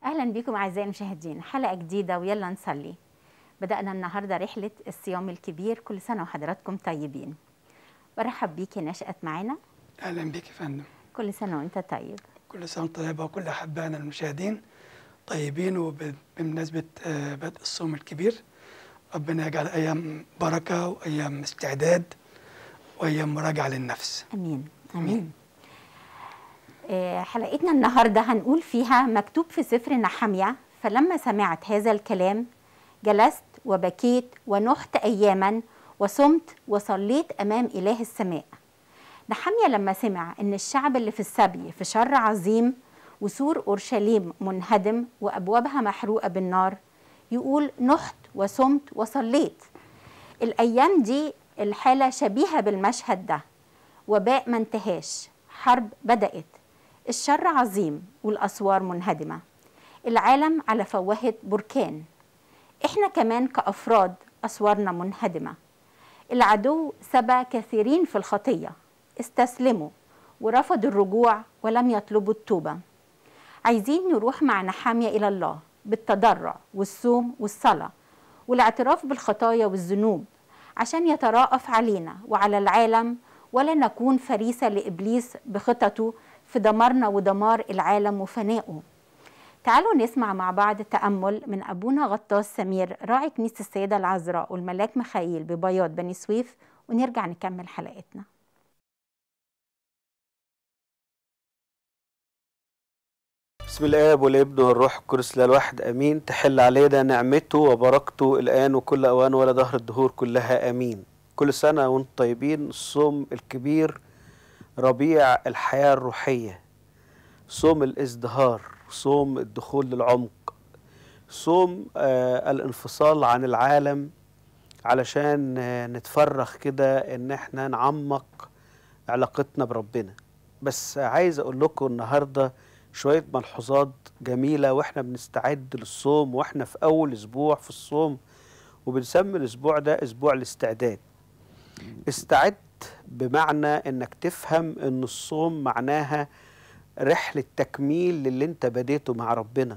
أهلا بكم أعزائي المشاهدين، حلقة جديدة ويلا نصلي. بدأنا النهاردة رحلة الصيام الكبير، كل سنة وحضراتكم طيبين. برحب بيكي نشأت معانا. أهلا بك يا فندم. كل سنة وأنت طيب. كل سنة طيبة وكل أحبائنا المشاهدين طيبين، وبمناسبة بدء الصوم الكبير ربنا يجعل أيام بركة وأيام استعداد وأيام مراجعة للنفس. أمين أمين. حلقتنا النهاردة هنقول فيها مكتوب في سفر نحمية: فلما سمعت هذا الكلام جلست وبكيت ونحت أياما وصمت وصليت أمام إله السماء. نحمية لما سمع إن الشعب اللي في السبي في شر عظيم وسور أورشليم منهدم وأبوابها محروقة بالنار، يقول نحت وصمت وصليت. الأيام دي الحالة شبيهة بالمشهد ده، وباء ما انتهاش، حرب بدأت، الشر عظيم والأسوار منهدمة، العالم على فوهة بركان. إحنا كمان كأفراد أسوارنا منهدمة. العدو سبى كثيرين في الخطية، استسلموا ورفضوا الرجوع ولم يطلبوا التوبة. عايزين نروح مع نحمية إلى الله بالتضرع والصوم والصلاة والاعتراف بالخطايا والذنوب، عشان يتراءف علينا وعلى العالم، ولا نكون فريسة لإبليس بخططه في دمارنا ودمار العالم وفنائه. تعالوا نسمع مع بعض تأمل من أبونا غطاس سمير، راعي كنيسة السيدة العذراء والملاك ميخائيل ببياض بني سويف، ونرجع نكمل حلقتنا. بسم الآب والابن والروح القدس لا الواحد امين. تحل علينا نعمته وبركته الان وكل اوان ولا دهر الدهور كلها امين. كل سنه وانتم طيبين. الصوم الكبير ربيع الحياه الروحيه، صوم الازدهار، صوم الدخول للعمق، صوم الانفصال عن العالم علشان نتفرغ كده ان احنا نعمق علاقتنا بربنا. بس عايز اقول لكم النهارده شوية ملحوظات جميلة واحنا بنستعد للصوم، واحنا في أول أسبوع في الصوم، وبنسمي الأسبوع ده أسبوع الاستعداد. استعد بمعنى إنك تفهم إن الصوم معناها رحلة تكميل للي أنت بديته مع ربنا.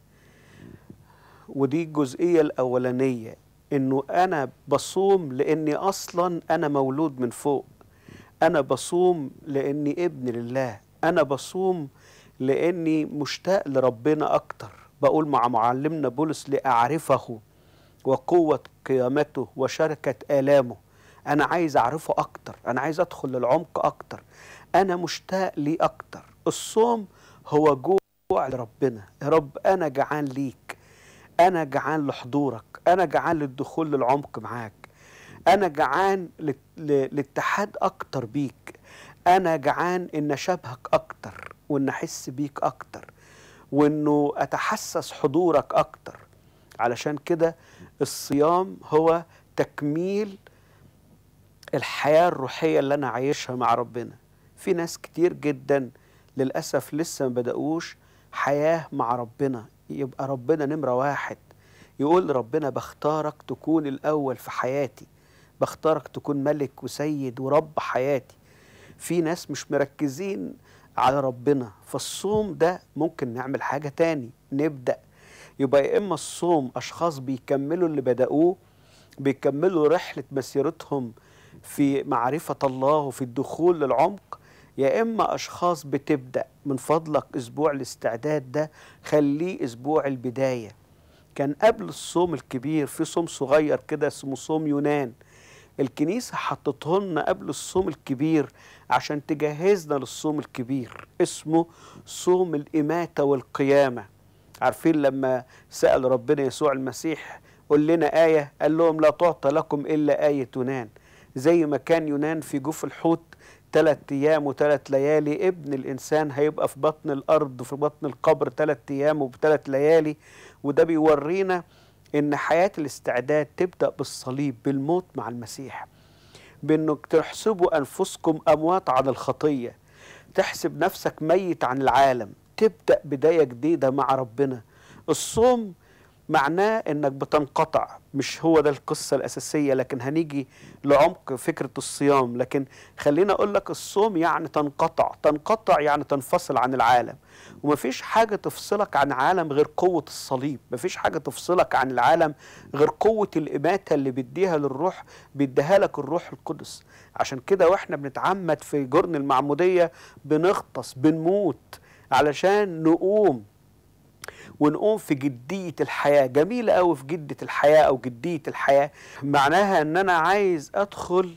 ودي الجزئية الأولانية، إنه أنا بصوم لأني أصلا أنا مولود من فوق، أنا بصوم لأني ابن لله، أنا بصوم لأني مشتاق لربنا أكتر. بقول مع معلمنا بولس: لأعرفه وقوة قيامته وشركة آلامه. أنا عايز أعرفه أكتر، أنا عايز أدخل للعمق أكتر، أنا مشتاق ليه أكتر. الصوم هو جوع لربنا. يا رب أنا جعان ليك، أنا جعان لحضورك، أنا جعان للدخول للعمق معاك، أنا جعان للاتحاد أكتر بيك، أنا جعان إن أشبهك أكتر وإن أحس بيك أكتر وإنه أتحسس حضورك أكتر. علشان كده الصيام هو تكميل الحياة الروحية اللي أنا عايشها مع ربنا. في ناس كتير جدا للأسف لسه ما بدأوش حياة مع ربنا، يبقى ربنا نمرة واحد. يقول ربنا: بختارك تكون الأول في حياتي، بختارك تكون ملك وسيد ورب حياتي. في ناس مش مركزين على ربنا. فالصوم ده ممكن نعمل حاجة تاني، نبدأ يبقى يا إما الصوم أشخاص بيكملوا اللي بدأوه، بيكملوا رحلة مسيرتهم في معرفة الله وفي الدخول للعمق، يا إما أشخاص بتبدأ. من فضلك أسبوع الاستعداد ده خليه أسبوع البداية. كان قبل الصوم الكبير في صوم صغير كده اسمه صوم يونان، الكنيسة حطته لنا قبل الصوم الكبير عشان تجهزنا للصوم الكبير، اسمه صوم الإماتة والقيامة. عارفين لما سأل ربنا يسوع المسيح: قل لنا آية، قال لهم: لا تعطى لكم إلا آية يونان. زي ما كان يونان في جوف الحوت 3 أيام و3 ليالي، ابن الإنسان هيبقى في بطن الأرض في بطن القبر 3 أيام و3 ليالي. وده بيورينا إن حياة الاستعداد تبدأ بالصليب، بالموت مع المسيح، بأنك تحسبوا أنفسكم أموات عن الخطية، تحسب نفسك ميت عن العالم، تبدأ بداية جديدة مع ربنا. الصوم معناه انك بتنقطع. مش هو ده القصة الأساسية، لكن هنيجي لعمق فكرة الصيام. لكن خلينا أقول لك الصوم يعني تنقطع. تنقطع يعني تنفصل عن العالم، ومفيش حاجة تفصلك عن العالم غير قوة الصليب. مفيش حاجة تفصلك عن العالم غير قوة الإماتة اللي بيديها للروح، بيديها لك الروح القدس. عشان كده واحنا بنتعمد في جرن المعمودية بنغطس، بنموت علشان نقوم، ونقوم في جدية الحياة. جميلة أوي في جدة الحياة أو جدية الحياة، معناها أن أنا عايز أدخل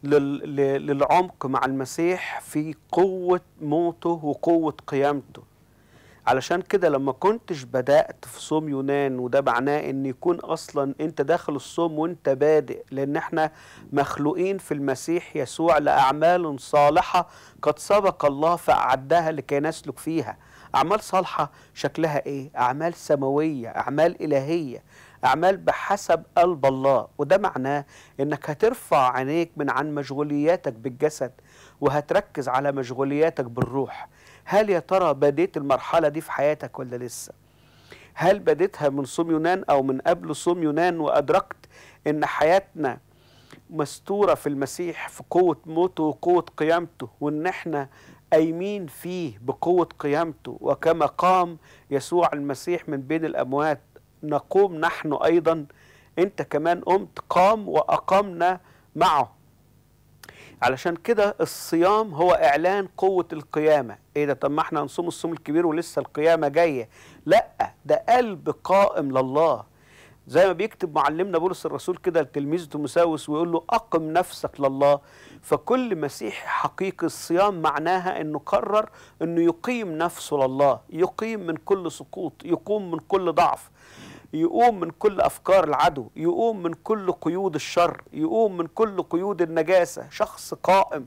للعمق مع المسيح في قوة موته وقوة قيامته. علشان كده لما كنتش بدأت في صوم يونان، وده معناه ان يكون اصلا انت داخل الصوم وانت بادئ، لان احنا مخلوقين في المسيح يسوع لأعمال صالحة قد سبق الله فأعدها لكي نسلك فيها. أعمال صالحة شكلها ايه؟ أعمال سماوية، أعمال إلهية، أعمال بحسب قلب الله. وده معناه انك هترفع عينيك من عن مشغولياتك بالجسد وهتركز على مشغولياتك بالروح. هل يا ترى بديت المرحلة دي في حياتك ولا لسه؟ هل بديتها من صوم يونان أو من قبل صوم يونان وأدركت إن حياتنا مستورة في المسيح في قوة موته وقوة قيامته، وإن إحنا قايمين فيه بقوة قيامته، وكما قام يسوع المسيح من بين الأموات نقوم نحن أيضا. أنت كمان قمت، قام وأقمنا معه. علشان كده الصيام هو إعلان قوة القيامة. إيه ده؟ طب ما احنا هنصوم الصوم الكبير ولسه القيامة جاية. لأ، ده قلب قائم لله. زي ما بيكتب معلمنا بولس الرسول كده لتلميذه تيموثاوس ويقول له أقم نفسك لله. فكل مسيحي حقيقي الصيام معناها أنه قرر أنه يقيم نفسه لله، يقيم من كل سقوط، يقوم من كل ضعف، يقوم من كل أفكار العدو، يقوم من كل قيود الشر، يقوم من كل قيود النجاسة. شخص قائم.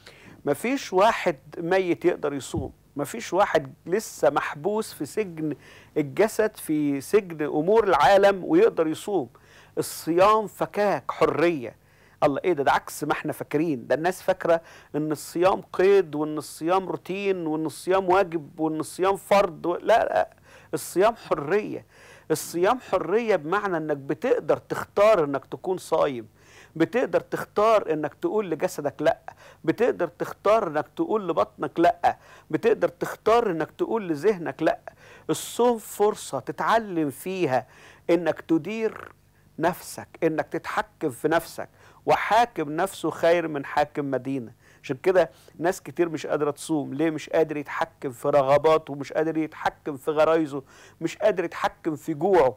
مفيش واحد ميت يقدر يصوم. مفيش واحد لسه محبوس في سجن الجسد، في سجن أمور العالم ويقدر يصوم. الصيام فكاك حرية. الله، ايه ده عكس ما احنا فاكرين. ده الناس فاكرة ان الصيام قيد، وان الصيام روتين، وان الصيام واجب، وان الصيام فرض. لا لا، الصيام حرية. الصيام حرية بمعنى انك بتقدر تختار انك تكون صايم، بتقدر تختار انك تقول لجسدك لا، بتقدر تختار انك تقول لبطنك لا، بتقدر تختار انك تقول لذهنك لا. الصوم فرصة تتعلم فيها انك تدير نفسك، انك تتحكم في نفسك، وحاكم نفسه خير من حاكم مدينة. عشان كده ناس كتير مش قادرة تصوم. ليه؟ مش قادر يتحكم في رغباته، مش قادر يتحكم في غرايزه، مش قادر يتحكم في جوعه.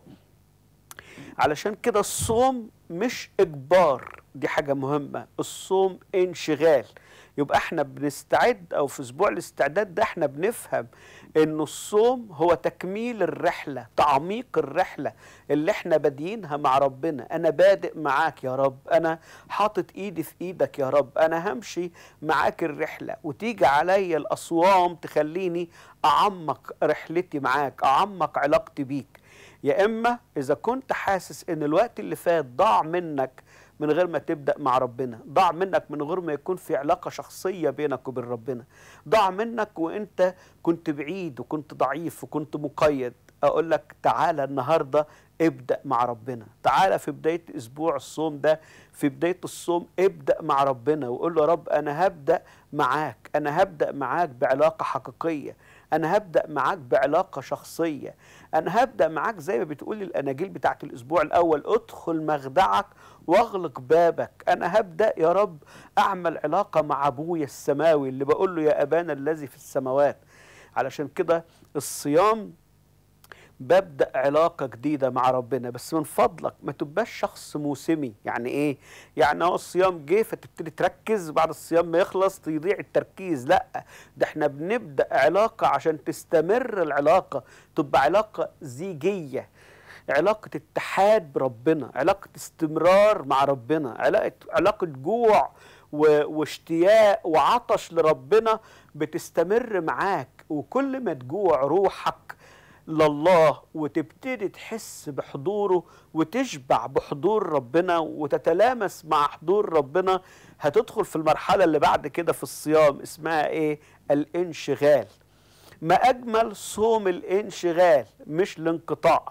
علشان كده الصوم مش إجبار، دي حاجة مهمة. الصوم انشغال. يبقى احنا بنستعد، او في اسبوع الاستعداد ده احنا بنفهم انه الصوم هو تكميل الرحلة، تعميق الرحلة اللي احنا بادئينها مع ربنا. انا بادئ معاك يا رب، انا حاطط ايدي في ايدك يا رب، انا همشي معاك الرحلة. وتيجي عليا الاصوام تخليني اعمق رحلتي معاك، اعمق علاقتي بيك. يا اما اذا كنت حاسس ان الوقت اللي فات ضاع منك من غير ما تبدأ مع ربنا، ضاع منك من غير ما يكون في علاقة شخصية بينك وبين ربنا، ضاع منك وانت كنت بعيد وكنت ضعيف وكنت مقيد، اقول لك تعالى النهاردة ابدأ مع ربنا. تعالى في بداية اسبوع الصوم ده، في بداية الصوم ابدأ مع ربنا وقول له يا رب انا هبدأ معاك، انا هبدأ معاك بعلاقة حقيقية، انا هبدأ معاك بعلاقة شخصية، انا هبدأ معاك زي ما بتقول الاناجيل بتاعت الاسبوع الاول، ادخل مخدعك واغلق بابك. انا هبدأ يا رب اعمل علاقة مع ابويا السماوي اللي بقول له يا ابانا الذي في السماوات. علشان كده الصيام ببدأ علاقة جديدة مع ربنا. بس من فضلك ما تبقاش شخص موسمي. يعني ايه؟ يعني هو الصيام جه فتبتدي تركز، بعد الصيام ما يخلص يضيع التركيز. لا، ده احنا بنبدأ علاقة عشان تستمر العلاقة، تبقى علاقة زيجية، علاقة اتحاد بربنا، علاقة استمرار مع ربنا، علاقة جوع واشتياق وعطش لربنا بتستمر معاك. وكل ما تجوع روحك لله وتبتدي تحس بحضوره وتشبع بحضور ربنا وتتلامس مع حضور ربنا، هتدخل في المرحلة اللي بعد كده في الصيام اسمها ايه؟ الانشغال. ما أجمل صوم الانشغال، مش الانقطاع.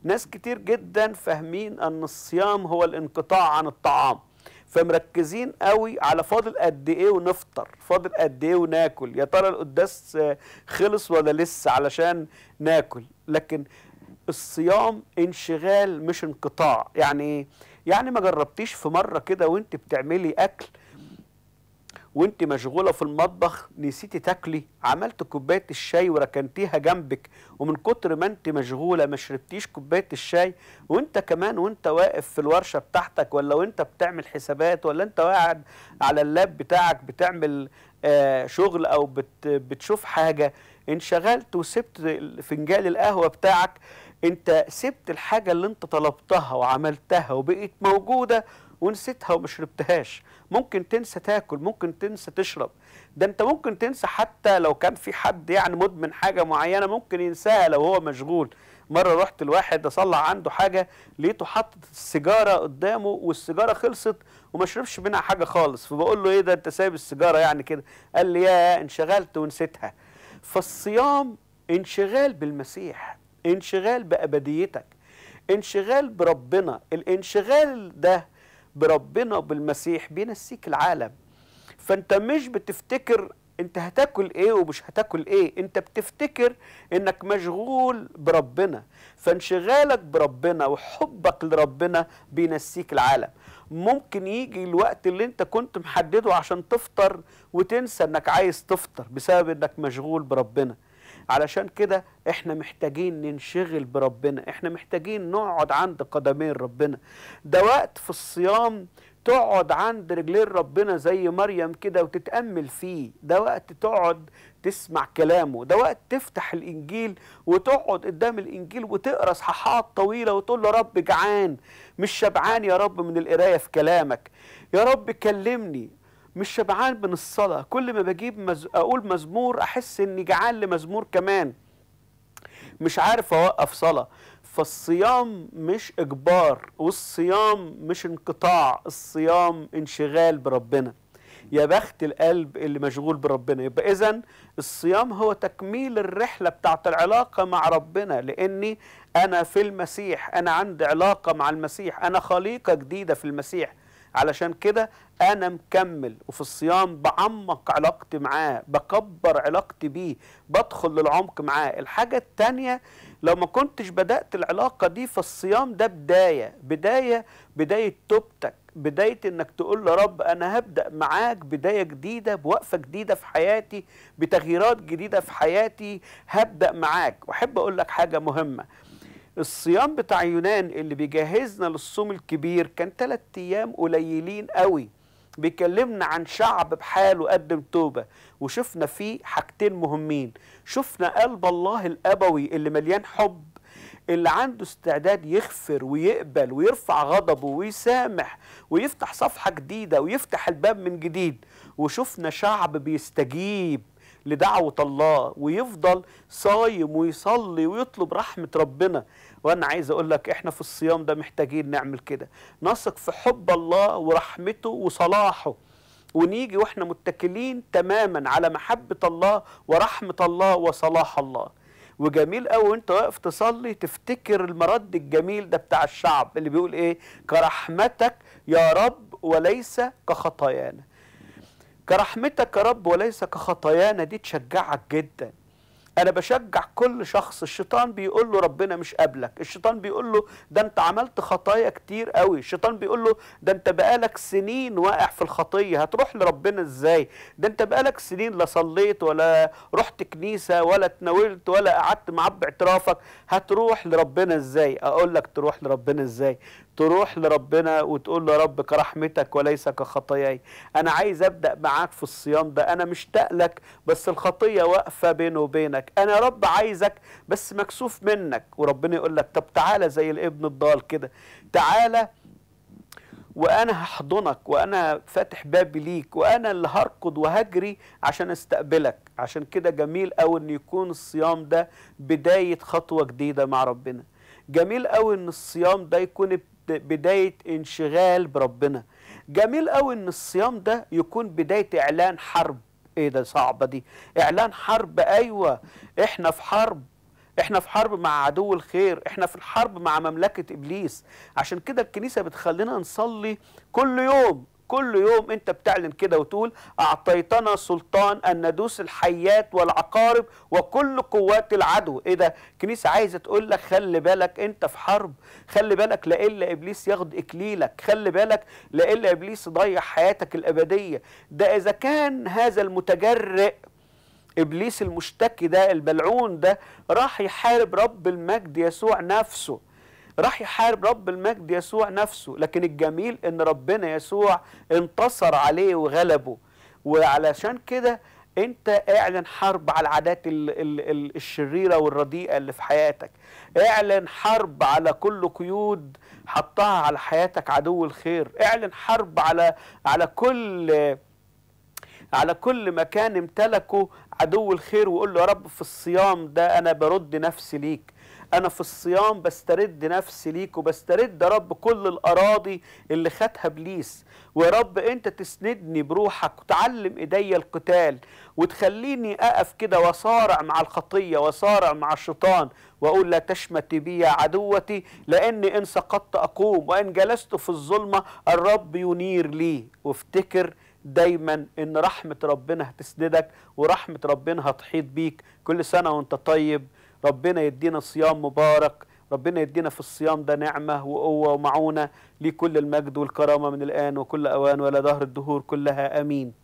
ناس كتير جدا فاهمين ان الصيام هو الانقطاع عن الطعام، فمركزين قوي على فاضل قد ايه ونفطر، فاضل قد ايه وناكل، يا ترى القداس خلص ولا لسه علشان ناكل. لكن الصيام انشغال مش انقطاع. يعني ايه؟ يعني ما جربتيش في مره كده وانت بتعملي اكل وانت مشغوله في المطبخ نسيتي تاكلي، عملت كوبايه الشاي وركنتيها جنبك، ومن كتر ما انت مشغوله ما شربتيش كوبايه الشاي، وانت كمان وانت واقف في الورشه بتاعتك، ولا وانت بتعمل حسابات، ولا انت قاعد على اللاب بتاعك بتعمل شغل او بتشوف حاجه، انشغلت وسبت فنجان القهوه بتاعك، انت سبت الحاجه اللي انت طلبتها وعملتها وبقيت موجوده ونسيتها وما شربتهاش. ممكن تنسى تاكل، ممكن تنسى تشرب، ده انت ممكن تنسى حتى لو كان في حد يعني مدمن حاجه معينه ممكن ينساها لو هو مشغول. مره رحت لواحد اصلح عنده حاجه، لقيته حاطط السيجاره قدامه والسيجاره خلصت وما شربش منها حاجه خالص، فبقول له ايه ده انت سايب السيجاره يعني كده؟ قال لي يا انشغلت ونسيتها. فالصيام انشغال بالمسيح، انشغال بأبديتك، انشغال بربنا. الانشغال ده بربنا وبالمسيح بينسيك العالم. فانت مش بتفتكر انت هتاكل ايه ومش هتاكل ايه، انت بتفتكر انك مشغول بربنا. فانشغالك بربنا وحبك لربنا بينسيك العالم. ممكن يجي الوقت اللي انت كنت محدده عشان تفطر وتنسى انك عايز تفطر بسبب انك مشغول بربنا. علشان كده احنا محتاجين ننشغل بربنا، احنا محتاجين نقعد عند قدمين ربنا. ده وقت في الصيام تقعد عند رجلين ربنا زي مريم كده وتتأمل فيه، ده وقت تقعد تسمع كلامه، ده وقت تفتح الإنجيل وتقعد قدام الإنجيل وتقرأ صححات طويلة وتقول له رب جعان مش شبعان يا رب من القراية في كلامك، يا رب كلمني مش شبعان من الصلاة، كل ما بجيب أقول مزمور أحس إني جعان لمزمور كمان، مش عارف أوقف صلاة. فالصيام مش إجبار، والصيام مش انقطاع، الصيام انشغال بربنا. يا بخت القلب اللي مشغول بربنا. يبقى إذن الصيام هو تكميل الرحلة بتاعت العلاقة مع ربنا، لأني أنا في المسيح، أنا عندي علاقة مع المسيح، أنا خليقة جديدة في المسيح. علشان كده أنا مكمل، وفي الصيام بعمق علاقتي معاه، بكبر علاقتي بيه، بدخل للعمق معاه. الحاجة التانية لو ما كنتش بدأت العلاقة دي، فالصيام ده بداية توبتك، بداية انك تقول له رب انا هبدأ معاك بداية جديدة، بوقفة جديدة في حياتي، بتغييرات جديدة في حياتي، هبدأ معاك. واحب اقول لك حاجة مهمة، الصيام بتاع يونان اللي بيجهزنا للصوم الكبير كان 3 أيام قليلين قوي، بيكلمنا عن شعب بحاله قدم توبة، وشفنا فيه حاجتين مهمين. شفنا قلب الله الأبوي اللي مليان حب، اللي عنده استعداد يغفر ويقبل ويرفع غضبه ويسامح ويفتح صفحة جديدة ويفتح الباب من جديد. وشفنا شعب بيستجيب لدعوة الله ويفضل صايم ويصلي ويطلب رحمة ربنا. وأنا عايز أقول لك إحنا في الصيام ده محتاجين نعمل كده، نثق في حب الله ورحمته وصلاحه، ونيجي وإحنا متكلين تماما على محبة الله ورحمة الله وصلاح الله. وجميل قوي وانت واقف تصلي تفتكر المرد الجميل ده بتاع الشعب اللي بيقول ايه؟ كرحمتك يا رب وليس كخطايانا. كرحمتك يا رب وليس كخطايانا دي تشجعك جدا. انا بشجع كل شخص الشيطان بيقول له ربنا مش قابلك، الشيطان بيقول له ده انت عملت خطايا كتير قوي، الشيطان بيقول له ده انت بقالك سنين واقع في الخطيه، هتروح لربنا ازاي؟ ده انت بقالك سنين لا صليت ولا رحت كنيسه ولا اتناولت ولا قعدت معاه باعترافك، هتروح لربنا ازاي؟ اقول لك تروح لربنا ازاي؟ تروح لربنا وتقول له يا رب كرحمتك وليس كخطاياي. انا عايز ابدا معاك في الصيام ده، انا مشتاق لك بس الخطيه واقفه بيني وبينك، انا يا رب عايزك بس مكسوف منك. وربنا يقول لك طب تعالى زي الابن الضال كده، تعالى وانا هحضنك وانا فاتح بابي ليك وانا اللي هركض وهجري عشان استقبلك. عشان كده جميل قوي ان يكون الصيام ده بدايه خطوه جديده مع ربنا. جميل قوي ان الصيام ده يكون بداية انشغال بربنا. جميل قوي ان الصيام ده يكون بداية اعلان حرب. ايه ده صعبة دي، اعلان حرب. ايوه احنا في حرب، احنا في حرب مع عدو الخير، احنا في الحرب مع مملكة إبليس. عشان كده الكنيسة بتخلينا نصلي كل يوم. كل يوم انت بتعلن كده وتقول اعطيتنا سلطان ان ندوس الحيات والعقارب وكل قوات العدو. ايه ده؟ الكنيسة عايزة تقول لك خلي بالك انت في حرب، خلي بالك لإلا ابليس ياخد اكليلك، خلي بالك لإلا ابليس يضيع حياتك الابدية. ده اذا كان هذا المتجرئ ابليس المشتكي ده البلعون ده راح يحارب رب المجد يسوع نفسه، راح يحارب رب المجد يسوع نفسه، لكن الجميل ان ربنا يسوع انتصر عليه وغلبه. وعلشان كده انت اعلن حرب على العادات الشريرة والرديئة اللي في حياتك، اعلن حرب على كل قيود حطها على حياتك عدو الخير، اعلن حرب على كل مكان امتلكه عدو الخير، وقول له يا رب في الصيام ده انا برد نفسي ليك، انا في الصيام بسترد نفسي ليك، وبسترد يا رب كل الاراضي اللي خدها ابليس. ويا رب انت تسندني بروحك وتعلم ايديا القتال، وتخليني اقف كده وصارع مع الخطيه وصارع مع الشيطان، واقول لا تشمت بي يا عدوتي، لاني ان سقطت اقوم وان جلست في الظلمه الرب ينير لي. وافتكر دايما ان رحمة ربنا هتسندك ورحمة ربنا هتحيط بيك. كل سنة وانت طيب، ربنا يدينا صيام مبارك، ربنا يدينا في الصيام ده نعمة وقوة ومعونة. ليه كل المجد والكرامة من الآن وكل أوان ولا دهر الدهور كلها، آمين.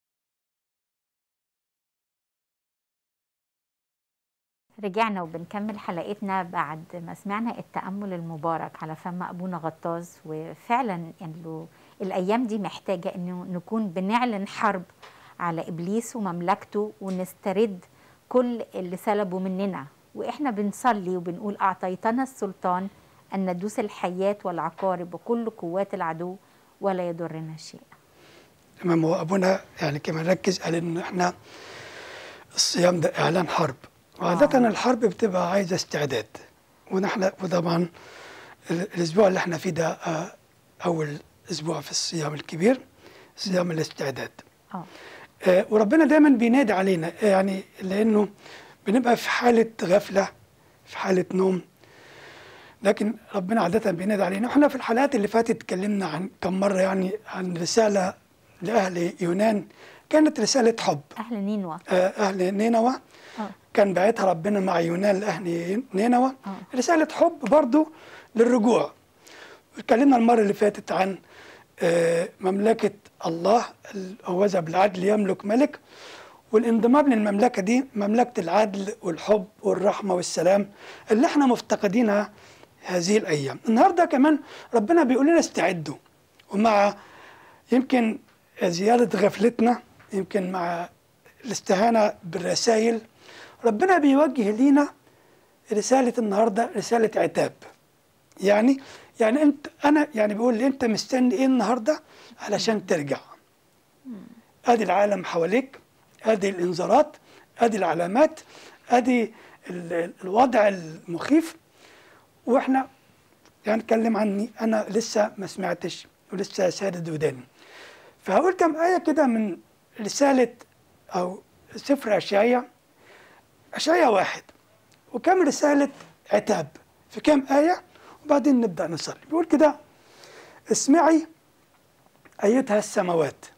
رجعنا وبنكمل حلقتنا بعد ما سمعنا التأمل المبارك على فم أبونا غطاس. وفعلا يعني الأيام دي محتاجة أنه نكون بنعلن حرب على إبليس ومملكته، ونسترد كل اللي سلبوا مننا. وإحنا بنصلي وبنقول أعطيتنا السلطان أن ندوس الحيات والعقارب وكل قوات العدو ولا يضرنا شيء. تمام. هو أبونا يعني كمان ركز قال إن إحنا الصيام ده إعلان حرب، وعادة الحرب بتبقى عايزة استعداد. وطبعا الأسبوع اللي احنا فيه ده أول أسبوع في الصيام الكبير، صيام الاستعداد. وربنا دايما بينادي علينا، يعني لأنه بنبقى في حالة غفلة، في حالة نوم، لكن ربنا عادة بينادي علينا. احنا في الحلقات اللي فاتت اتكلمنا عن كم مرة يعني عن رسالة لأهل يونان، كانت رسالة حب. أهل نينوى. أهل نينوى. كان بعتها ربنا مع يونان لأهل نينوى، رسالة حب برضو للرجوع. اتكلمنا المرة اللي فاتت عن مملكة الله، هوذا بالعدل يملك ملك، والانضمام للمملكة دي مملكة العدل والحب والرحمة والسلام اللي احنا مفتقدينها هذه الأيام. النهاردة كمان ربنا بيقول لنا استعدوا، ومع يمكن زيادة غفلتنا، يمكن مع الاستهانة بالرسائل، ربنا بيوجه لينا رسالة النهاردة، رسالة عتاب. يعني أنا بيقول لي أنت مستني إيه النهاردة علشان ترجع؟ أدي العالم حواليك، أدي الإنذارات، أدي العلامات، أدي الوضع المخيف. وإحنا يعني اتكلم عني، أنا لسه ما سمعتش ولسه سادد وداني. فهقول كم آية كده من رسالة أو سفر أشعياء 1، وكم رسالة عتاب في كم آية، وبعدين نبدأ نصلي. بيقول كده: اسمعي أيتها السماوات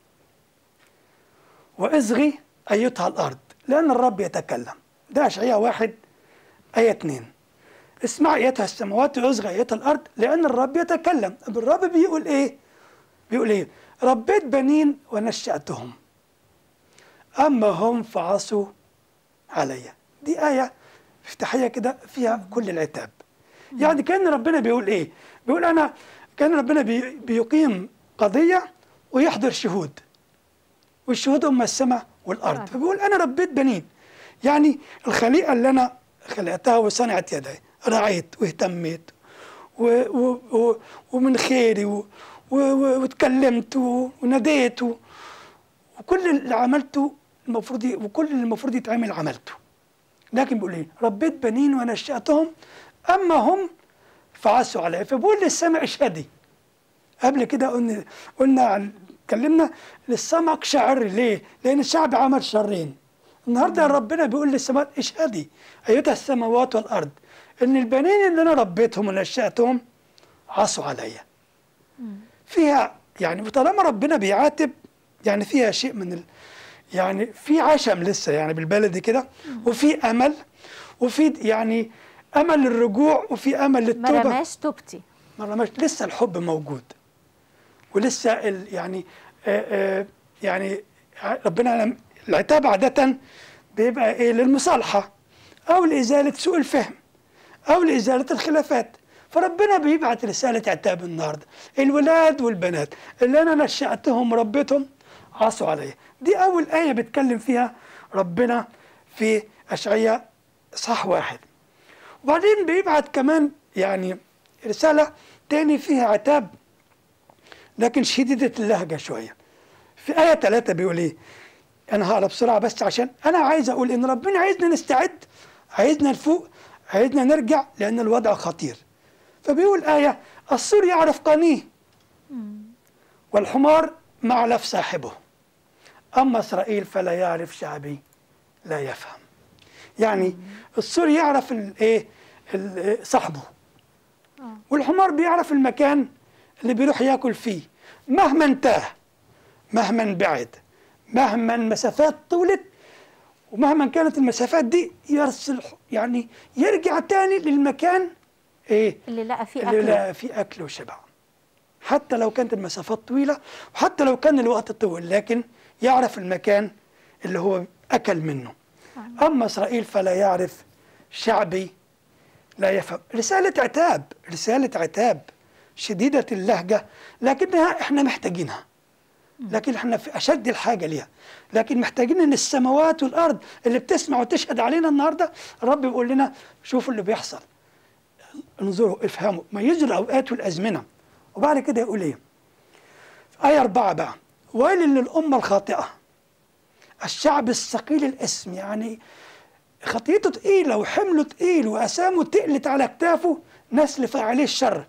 واصغي أيتها الأرض لأن الرب يتكلم. ده أشعياء 1 آية 2. اسمعي أيتها السماوات واصغي أيتها الأرض لأن الرب يتكلم. الرب بيقول إيه؟ بيقول إيه؟ ربيت بنين ونشأتهم أما هم فعصوا علي. دي آية افتتاحية كده فيها كل العتاب. يعني كان ربنا بيقول إيه؟ بيقول كان ربنا بيقيم قضية ويحضر شهود، والشهود هم السماء والأرض. فبيقول أنا ربيت بنين، يعني الخليقة اللي أنا خلقتها وصنعت يدي، رعيت واهتميت ومن خيري واتكلمت وناديت وكل اللي عملته وكل اللي المفروض يتعمل عملته. لكن بيقول ايه؟ ربيت بنين ونشأتهم اما هم فعصوا علي. فبقول للسماء اشهدي. قبل كده اتكلمنا للسماء اقشعر. ليه؟ لان الشعب عمل شرين، النهارده ربنا بيقول للسماوات اشهدي ايتها السماوات والارض ان البنين اللي انا ربيتهم ونشأتهم عصوا عليا. فيها يعني وطالما ربنا بيعاتب يعني فيها شيء من يعني في عشم لسه يعني بالبلدي كده، وفي امل، وفي يعني امل للرجوع، وفي امل ما للتوبه. رماش توبتي. ما رماش، لسه الحب موجود، ولسه يعني يعني ربنا العتاب عاده بيبقى ايه؟ للمصالحه او لازاله سوء الفهم او لازاله الخلافات. فربنا بيبعت رساله عتاب النهارده. الولاد والبنات اللي انا نشأتهم وربيتهم عصوا عليا. دي اول ايه بيتكلم فيها ربنا في اشعياء صح 1. وبعدين بيبعت كمان يعني رساله تاني فيها عتاب لكن شديده اللهجه شويه. في ايه 3 بيقول ايه؟ انا هقرا بسرعه بس عشان انا عايز اقول ان ربنا عايزنا نستعد، عايزنا نفوق، عايزنا نرجع لان الوضع خطير. فبيقول ايه: السور يعرف قانيه والحمار معلف صاحبه، اما اسرائيل فلا يعرف شعبي لا يفهم. يعني السور يعرف الايه صاحبه، والحمار بيعرف المكان اللي بيروح ياكل فيه مهما انتهى، مهما بعد، مهما المسافات طولت، ومهما كانت المسافات دي يرسل يعني يرجع تاني للمكان ايه اللي لقى فيه اللي أكله. لقى فيه اكل وشبع، حتى لو كانت المسافات طويله وحتى لو كان الوقت طويل، لكن يعرف المكان اللي هو اكل منه. اما اسرائيل فلا يعرف شعبي لا يفهم. رساله عتاب، رساله عتاب شديده اللهجه، لكنها احنا محتاجينها، لكن احنا في اشد الحاجه ليها. لكن محتاجين ان السماوات والارض اللي بتسمع وتشهد علينا النهارده، الرب بيقول لنا شوفوا اللي بيحصل، انظروا افهموا، ميزوا الاوقات والازمنه. وبعد كده يقول ايه؟ في ايه 4 بقى: ويل للامه الخاطئه الشعب الثقيل الاسم. يعني خطيته تقيله وحمله تقيل واسامه تقلت على اكتافه، نسل فاعلي الشر،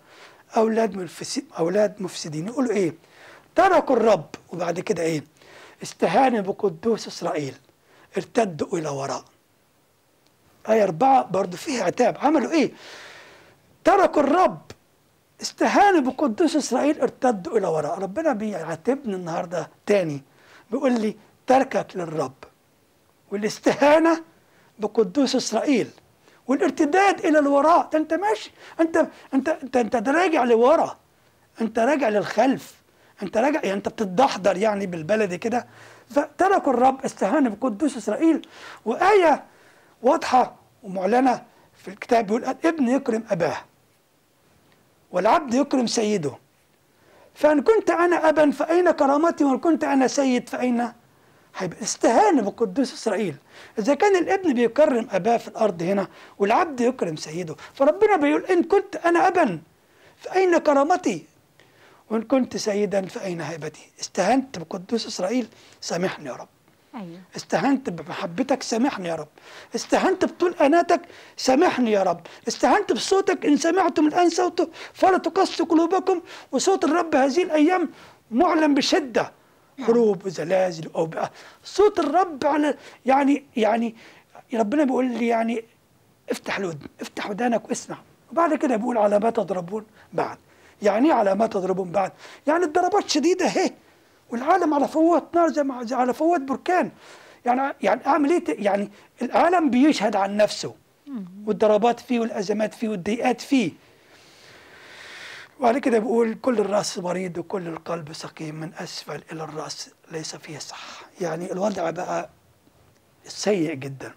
اولاد مفسدين. يقولوا ايه؟ تركوا الرب. وبعد كده ايه؟ استهانوا بقدوس اسرائيل، ارتدوا الى وراء. آية 4 برضو فيها عتاب. عملوا ايه؟ تركوا الرب، استهانوا بقدوس اسرائيل، ارتدوا الى وراء. ربنا بيعاتبني النهارده تاني، بيقول لي تركك للرب، والاستهانه بقدوس اسرائيل، والارتداد الى الوراء. ده انت ماشي، انت راجع لورا، انت راجع للخلف، انت راجع يعني انت بتتدحضر يعني بالبلدي كده. فتركوا الرب، استهانوا بقدوس اسرائيل. وايه واضحه ومعلنه في الكتاب بيقول: الابن يكرم اباه والعبد يكرم سيده، فان كنت انا ابا فاين كرامتي، وان كنت انا سيد فاين هيبقى. استهانوا بقدوس اسرائيل. اذا كان الابن بيكرم اباه في الارض هنا والعبد يكرم سيده، فربنا بيقول: ان كنت انا ابا فاين كرامتي، وإن كنت سيدا فأين هيبتي. استهنت بقدوس إسرائيل، سامحني يا رب. أيوه. استهنت بمحبتك، سامحني يا رب. استهنت بطول أناتك، سامحني يا رب. استهنت بصوتك، إن سمعتم الآن صوته فلا تقسوا قلوبكم. وصوت الرب هذه الأيام معلن بشدة، حروب وزلازل وأوبئة. صوت الرب على يعني ربنا بيقول لي يعني افتح الودن، افتح ودانك واسمع. وبعد كده بيقول: على ما تضربون بعد. يعني ايه على ما تضربون بعد؟ يعني الضربات شديده اهي، والعالم على فوات نار زي على فوات بركان. يعني اعمل ايه؟ يعني العالم بيشهد عن نفسه، والضربات فيه والازمات فيه والضيقات فيه. وبعد كده بيقول: كل الراس مريض وكل القلب سقيم، من اسفل الى الراس ليس فيه صح. يعني الوضع بقى سيء جدا.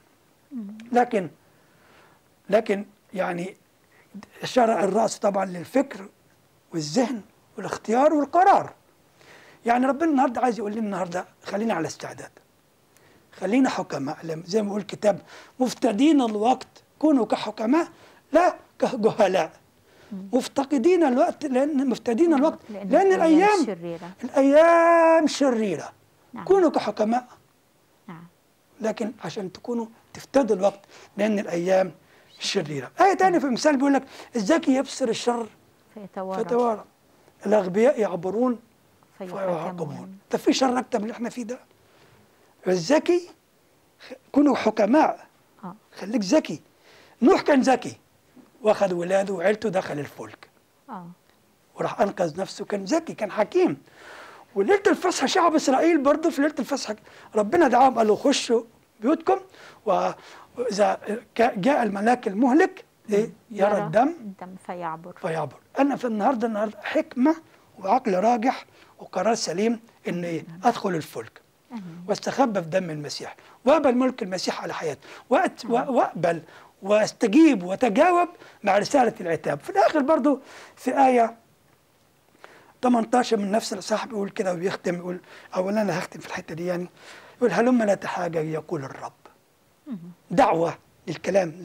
لكن يعني شرع الراس طبعا للفكر والذهن والاختيار والقرار. يعني ربنا النهارده عايز يقول لنا النهارده خلينا على استعداد، خلينا حكماء، زي ما يقول الكتاب: مفتدين الوقت كونوا كحكماء لا كجهلاء. مفتقدين الوقت لان مفتدين الوقت لان الايام شريره. نعم. كونوا كحكماء. نعم. لكن عشان تكونوا تفتدوا الوقت لان الايام شريره. آية تانية في المثال بيقول لك: الذكي يبصر الشر فيتوارى، الأغبياء يعبرون فيعاقبون. طب في شر أكتر من اللي احنا فيه ده؟ الذكي كونوا حكماء، اه خليك ذكي. نوح كان ذكي، واخذ ولاده وعيلته دخل الفلك اه وراح انقذ نفسه، كان ذكي كان حكيم. وليله الفصح شعب اسرائيل برضه في ليله الفصح ربنا دعاهم قال له خشوا بيوتكم، واذا جاء الملاك المهلك ايه يرى الدم فيعبر. انا في النهارده حكمه وعقل راجح وقرار سليم ان ايه ادخل الفلك واستخبى في دم المسيح واقبل ملك المسيح على حياتي، واقبل واستجيب وتجاوب مع رساله العتاب. في الاخر برضو في ايه 18 من نفس الاصحاح بيقول كده وبيختم، يقول اولا انا هختم في الحته دي يعني، يقول هلما نتحاجج يقول الرب. دعوه للكلام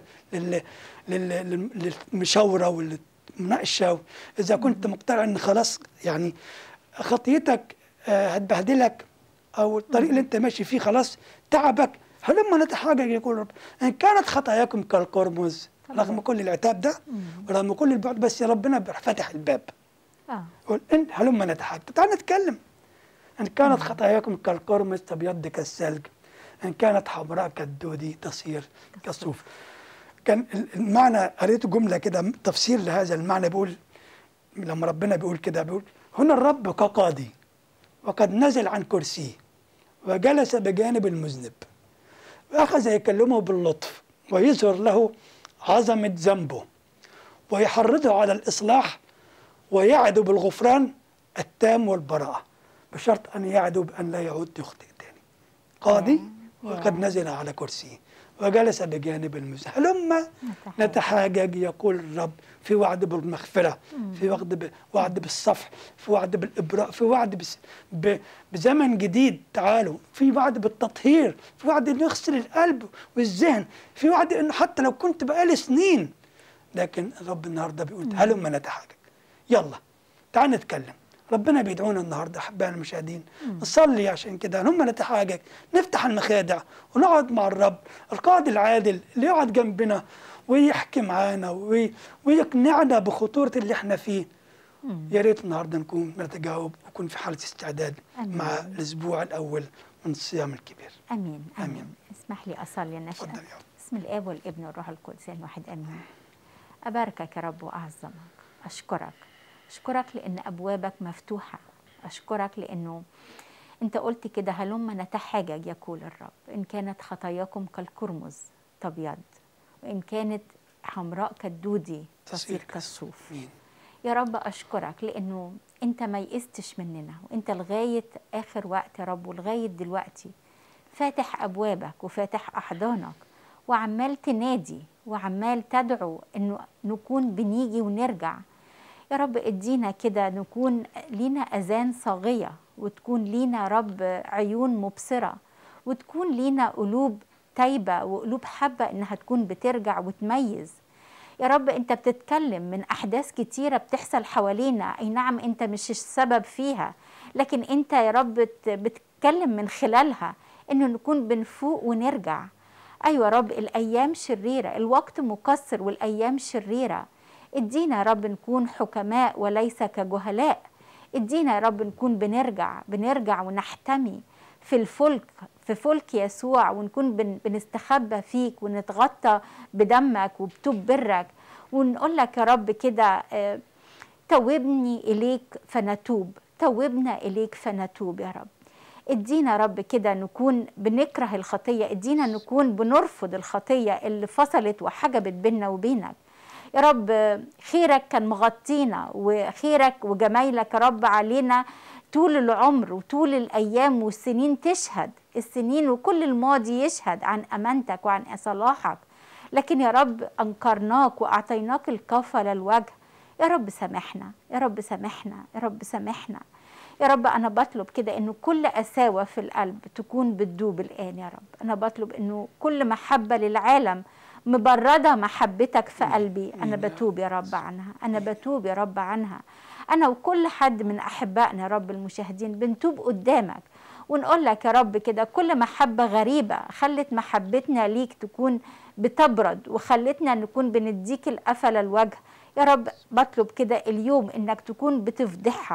للمشاوره والمناقشه. اذا كنت مقتنع ان خلاص يعني خطيتك هتبهدلك او الطريق اللي انت ماشي فيه خلاص تعبك، هلما نتحاجج يقول الرب ان كانت خطاياكم كالقرمز، رغم كل العتاب ده ورغم كل البعد بس يا ربنا فتح الباب. يقول انت هلما نتحاجج، تعال نتكلم. ان كانت خطاياكم كالقرمز تبيض كالثلج، ان كانت حمراء كالدودي تصير كالصوف. كان المعنى قريت جمله كده تفسير لهذا المعنى، بيقول لما ربنا بيقول كده، بيقول هنا الرب كقاضي وقد نزل عن كرسيه وجلس بجانب المذنب وأخذ يكلمه باللطف ويظهر له عظمة ذنبه ويحرضه على الإصلاح ويعد بالغفران التام والبراءة، بشرط أن يعدوا بأن لا يعود يخطئ تاني. قاضي وقد نزل على كرسيه وجلس بجانب المذنب، هلما نتحاجج يقول الرب، في وعد بالمغفرة، في وعد بالصفح، في وعد بالإبراء، في وعد بزمن جديد. تعالوا، في وعد بالتطهير، في وعد إنه يغسل القلب والذهن، في وعد إنه حتى لو كنت بقالي سنين، لكن الرب النهارده بيقول هلما نتحاجج، يلا تعال نتكلم. ربنا بيدعونا النهارده احبائنا المشاهدين نصلي عشان كده، هلما نتحاجج، نفتح المخادع ونقعد مع الرب القاضي العادل اللي يقعد جنبنا ويحكي معانا ويقنعنا بخطورة اللي احنا فيه. يا ريت النهارده نكون نتجاوب ونكون في حالة استعداد مع الأسبوع الأول من الصيام الكبير. آمين. آمين. اسمح لي أصلي النشأة. بسم الآب والابن والروح القدس الواحد آمين. أباركك يا رب وأعظمك، أشكرك لأن أبوابك مفتوحة، أشكرك لأنه أنت قلت كده هلما نتحاجج يقول الرب، إن كانت خطاياكم كالقرمز تبيض وإن كانت حمراء كالدودي تصير كالصوف. يا رب أشكرك لأنه أنت ما يئستش مننا، وأنت لغاية آخر وقت يا رب ولغاية دلوقتي فاتح أبوابك وفاتح أحضانك وعمال تنادي وعمال تدعو إنه نكون بنيجي ونرجع. يا رب ادينا كده نكون لينا أذان صاغية، وتكون لينا رب عيون مبصرة، وتكون لينا قلوب تايبة وقلوب حابة إنها تكون بترجع وتميز. يا رب أنت بتتكلم من أحداث كتيرة بتحصل حوالينا، أي نعم أنت مش السبب فيها، لكن أنت يا رب بتتكلم من خلالها إنه نكون بنفوق ونرجع. أيوة يا رب، الأيام شريرة، الوقت مقصر والأيام شريرة. ادينا يا رب نكون حكماء وليس كجهلاء. ادينا يا رب نكون بنرجع ونحتمي في فلك يسوع، ونكون بنستخبى فيك ونتغطى بدمك وبتوب برك، ونقول لك يا رب كده توبني إليك فنتوب، توبنا إليك فنتوب. يا رب ادينا يا رب كده نكون بنكره الخطية، ادينا نكون بنرفض الخطية اللي فصلت وحجبت بيننا وبينك. يا رب خيرك كان مغطينا، وخيرك وجمايلك يا رب علينا طول العمر وطول الأيام والسنين تشهد، السنين وكل الماضي يشهد عن أمانتك وعن صلاحك، لكن يا رب أنكرناك وأعطيناك الكفل الوجه. يا رب سامحنا، يا رب سامحنا، يا رب سامحنا. يا رب أنا بطلب كده إنه كل قساوة في القلب تكون بتدوب الآن. يا رب أنا بطلب إنه كل محبة للعالم مبردة محبتك في قلبي، أنا بتوب يا رب عنها، أنا بتوب يا رب عنها. أنا وكل حد من أحبائنا يا رب المشاهدين بنتوب قدامك ونقول لك يا رب كده كل محبة غريبة خلت محبتنا ليك تكون بتبرد وخلتنا نكون بنديك القفل الوجه. يا رب بطلب كده اليوم إنك تكون بتفضحها،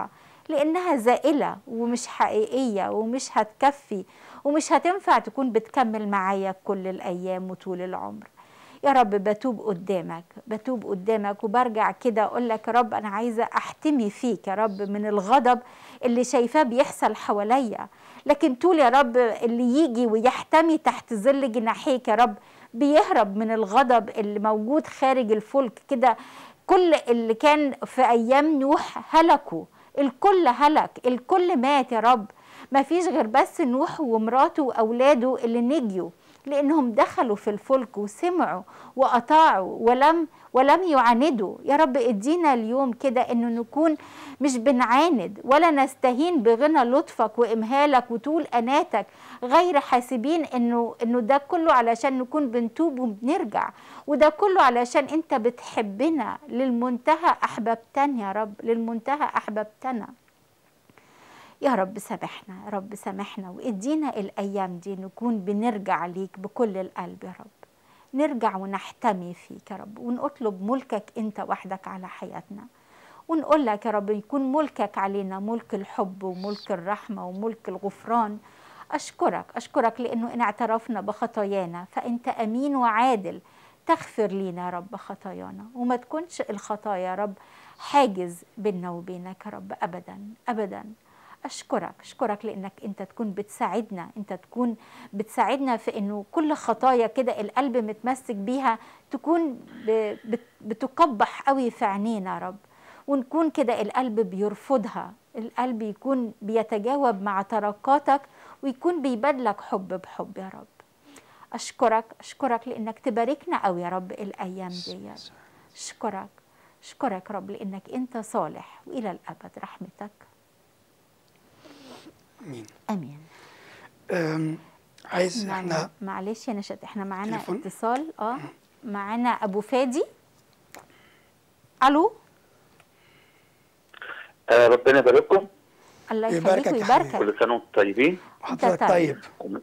لأنها زائلة ومش حقيقية ومش هتكفي ومش هتنفع تكون بتكمل معايا كل الأيام وطول العمر. يا رب بتوب قدامك وبرجع كده أقول لك يا رب أنا عايزة أحتمي فيك يا رب من الغضب اللي شايفاه بيحصل حواليا، لكن طول يا رب اللي يجي ويحتمي تحت ظل جناحيك يا رب بيهرب من الغضب اللي موجود خارج الفلك كده. كل اللي كان في أيام نوح هلكوا، الكل هلك، الكل مات يا رب، ما فيش غير بس نوح ومراته وأولاده اللي نجيوا لأنهم دخلوا في الفلك وسمعوا وأطاعوا ولم يعاندوا. يا رب ادينا اليوم كده إنه نكون مش بنعاند ولا نستهين بغنى لطفك وإمهالك وطول أناتك، غير حاسبين إنه ده كله علشان نكون بنتوب وبنرجع، وده كله علشان أنت بتحبنا للمنتهى أحببتنا يا رب، للمنتهى أحببتنا. يا رب سامحنا، يا رب سامحنا، وادينا الأيام دي نكون بنرجع ليك بكل القلب يا رب، نرجع ونحتمي فيك يا رب، ونطلب ملكك أنت وحدك على حياتنا، ونقول لك يا رب يكون ملكك علينا ملك الحب وملك الرحمة وملك الغفران. أشكرك لأنه إن اعترفنا بخطايانا فأنت أمين وعادل تغفر لينا يا رب خطايانا، وما تكونش الخطايا يا رب حاجز بيننا وبينك يا رب أبدا أبدا. أشكرك لأنك أنت تكون بتساعدنا، أنت تكون بتساعدنا في أنه كل خطايا كده القلب متمسك بيها تكون بتقبح قوي في عينينا يا رب، ونكون كده القلب بيرفضها، القلب يكون بيتجاوب مع تركاتك ويكون بيبادلك حب بحب يا رب. أشكرك لأنك تباركنا قوي يا رب الأيام دي. أشكرك يا رب لأنك أنت صالح وإلى الأبد رحمتك. امين. عايز احنا معلش يا نشأت احنا معانا اتصال. معانا ابو فادي. الو. ربنا يبارككم. الله يخليك ويباركك. كل سنه وانتم طيبين. حضرتك طيب.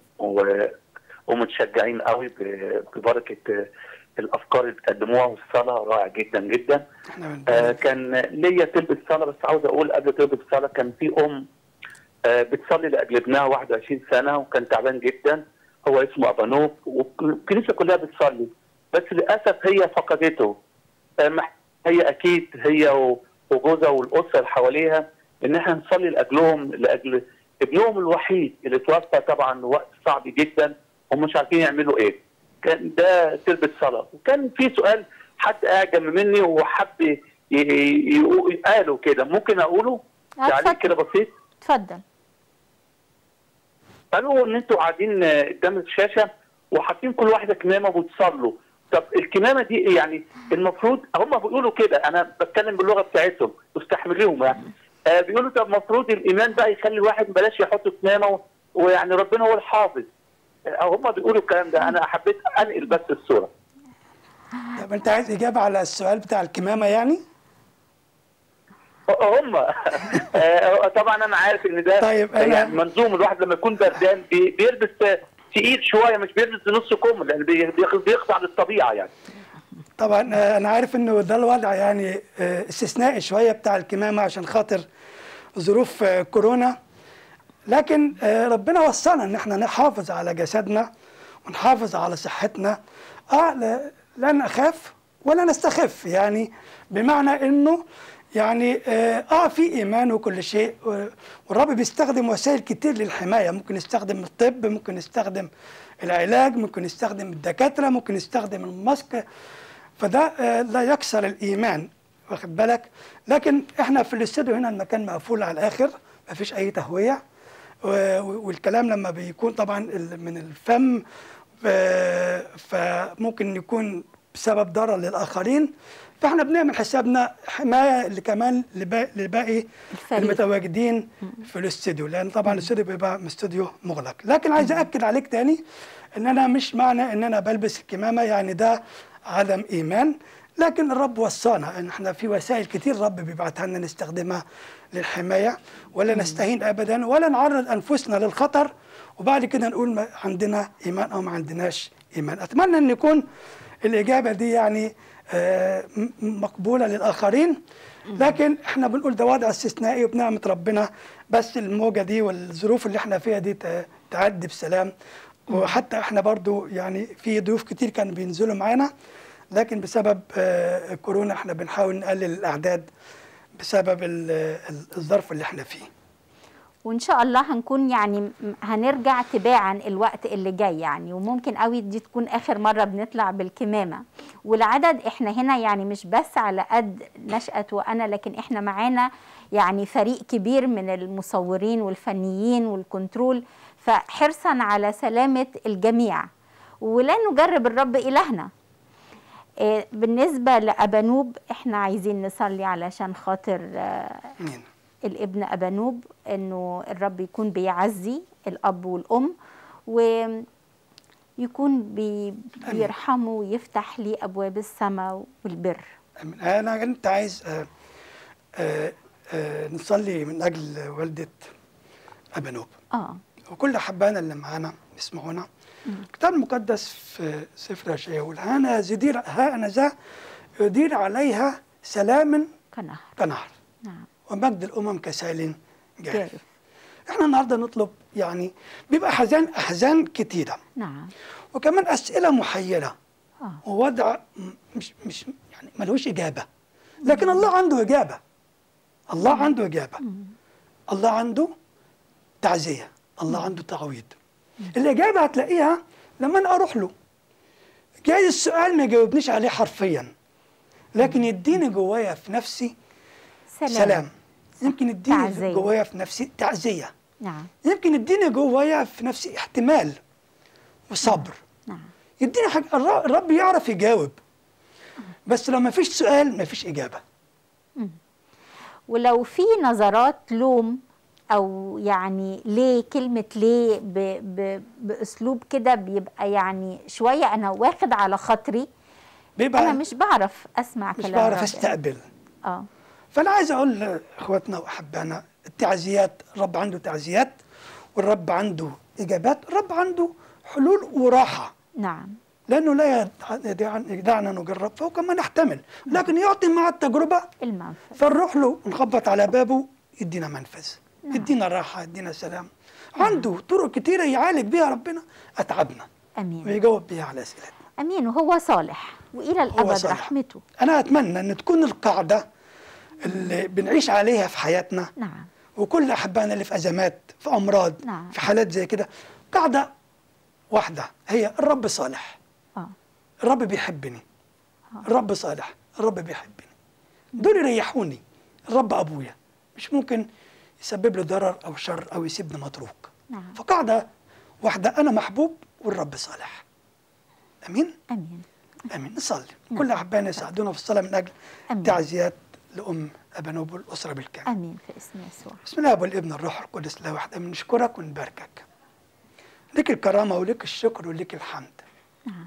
ومتشجعين قوي ببركه الافكار اللي بتقدموها، والصلاه رائع جدا جدا. كان ليا تلبس صلاه، بس عاوز اقول قبل تلبس الصلاه كان في ام بتصلي لاجل ابنها 21 سنه وكان تعبان جدا، هو اسمه ابانوف، والكنيسه كلها بتصلي، بس للاسف هي فقدته. هي اكيد هي وجوزها والاسره اللي حواليها ان احنا نصلي لاجلهم، لاجل ابنهم الوحيد اللي توفى طبعا وقت صعب جدا ومش عارفين يعملوا ايه. كان ده تلبس صلاه، وكان في سؤال حد قاعد جنب مني وحب قالوا كده، ممكن اقوله؟ تعليق كده بسيط. اتفضل. قالوا ان انتوا قاعدين قدام الشاشه وحاطين كل واحده كمامه وبتصلوا، طب الكمامه دي يعني المفروض هم بيقولوا كده، انا بتكلم باللغه بتاعتهم واستحمليهم يعني. بيقولوا طب المفروض الايمان بقى يخلي الواحد بلاش يحط كمامه، ويعني ربنا هو الحافظ. هم بيقولوا الكلام ده، انا حبيت انقل بس الصوره. طب انت عايز اجابه على السؤال بتاع الكمامه يعني؟ هم طبعا انا عارف ان ده طيب يعني منظوم، الواحد لما يكون بردان بيلبس تقيل شويه، مش بيلبس نص كم، لان بيخضع للطبيعه يعني. طبعا انا عارف انه ده الوضع يعني استثنائي شويه بتاع الكمامه عشان خاطر ظروف كورونا، لكن ربنا وصانا ان احنا نحافظ على جسدنا ونحافظ على صحتنا. لا نخاف ولا نستخف، يعني بمعنى انه يعني في ايمان وكل شيء، والرب بيستخدم وسائل كتير للحمايه، ممكن يستخدم الطب، ممكن يستخدم العلاج، ممكن يستخدم الدكاتره، ممكن يستخدم الماسك، فده لا يكسر الايمان، واخد بالك. لكن احنا في الاستوديو هنا المكان مقفول على الاخر، ما فيش اي تهويه، والكلام لما بيكون طبعا من الفم فممكن يكون بسبب ضرر للاخرين، فاحنا بنعمل حسابنا حمايه كمان لباقي المتواجدين في الاستوديو، لان طبعا الاستوديو بيبقى استوديو مغلق. لكن عايز اكد عليك تاني ان انا مش معنى ان انا بلبس الكمامه يعني ده عدم ايمان، لكن الرب وصانا ان احنا في وسائل كتير الرب بيبعتها لنا نستخدمها للحمايه، ولا نستهين ابدا ولا نعرض انفسنا للخطر وبعد كده نقول عندنا ايمان او ما عندناش ايمان. اتمنى ان يكون الاجابه دي يعني مقبولة للآخرين، لكن احنا بنقول ده وضع استثنائي وبنعمة ربنا، بس الموجة دي والظروف اللي احنا فيها دي تعدي بسلام. وحتى احنا برضو يعني في ضيوف كتير كانوا بينزلوا معانا، لكن بسبب كورونا احنا بنحاول نقلل الأعداد بسبب الظرف اللي احنا فيه. وان شاء الله هنكون يعني هنرجع تباعا الوقت اللي جاي يعني، وممكن قوي دي تكون اخر مره بنطلع بالكمامه. والعدد احنا هنا يعني مش بس على قد نشأت وانا، لكن احنا معانا يعني فريق كبير من المصورين والفنيين والكنترول، فحرصا على سلامه الجميع ولا نجرب الرب الهنا. بالنسبه لأبانوب احنا عايزين نصلي علشان خاطر الابن أبانوب، انه الرب يكون بيعزي الاب والام ويكون بيرحمه ويفتح لي ابواب السماء والبر. انا كنت عايز نصلي من اجل والده أبانوب وكل احبائنا اللي معانا يسمعونا. الكتاب المقدس في سفر اشعياء يقول ها انا ذا يدير عليها سلام كنهر نعم، ومجد الأمم كسيل جارف. احنا النهارده نطلب يعني بيبقى أحزان كتيرة، نعم، وكمان أسئلة محيرة ووضع مش يعني ملوش إجابة، لكن الله عنده إجابة. الله عنده إجابة، الله عنده تعزية، الله عنده تعويض. الإجابة هتلاقيها لما أنا أروح له. جايز السؤال ما يجاوبنيش عليه حرفيا، لكن يديني جوايا في نفسي سلام. يمكن يديني جوايا في نفسي تعزية. نعم. يمكن يديني جوايا في نفسي احتمال وصبر. نعم. يديني حاجة. الرب يعرف يجاوب، بس لو ما فيش سؤال ما فيش إجابة. ولو في نظرات لوم أو يعني ليه، كلمة ليه بأسلوب كده بيبقى يعني شوية أنا واخد على خاطري، أنا مش بعرف أسمع كلام، مش بعرف أستقبل. فأنا عايز أقول لإخواتنا وأحبائنا التعزيات، الرب عنده تعزيات، والرب عنده إجابات، الرب عنده حلول وراحة. نعم. لأنه لا يدعنا نجرب فوق ما نحتمل، لكن يعطي مع التجربة المنفذ. فنروح له نخبط على بابه يدينا منفذ. نعم. يدينا راحة، يدينا سلام. نعم. عنده طرق كتيرة يعالج بيها ربنا أتعبنا. أمين. ويجاوب بيها على أسئلتنا. أمين. وهو صالح وإلى الأبد رحمته. أنا أتمنى أن تكون القاعدة اللي بنعيش عليها في حياتنا. نعم. وكل أحبائنا اللي في أزمات، في أمراض. نعم. في حالات زي كده، قاعدة واحدة هي الرب صالح. الرب بيحبني. الرب صالح، الرب بيحبني. دول يريحوني. الرب أبويا مش ممكن يسبب له ضرر أو شر أو يسيبني متروك. نعم. فقاعدة واحدة، أنا محبوب والرب صالح. أمين؟ أمين. أمين. نصلي. نعم. كل أحبائنا يساعدونا في الصلاة من أجل تعزيات لأم أبانوب والأسرة بالكامل. أمين في اسم يسوع. بسم الله والابن الروح القدس لا واحد. أمين. نشكرك ونباركك. لك الكرامة ولك الشكر ولك الحمد. نعم.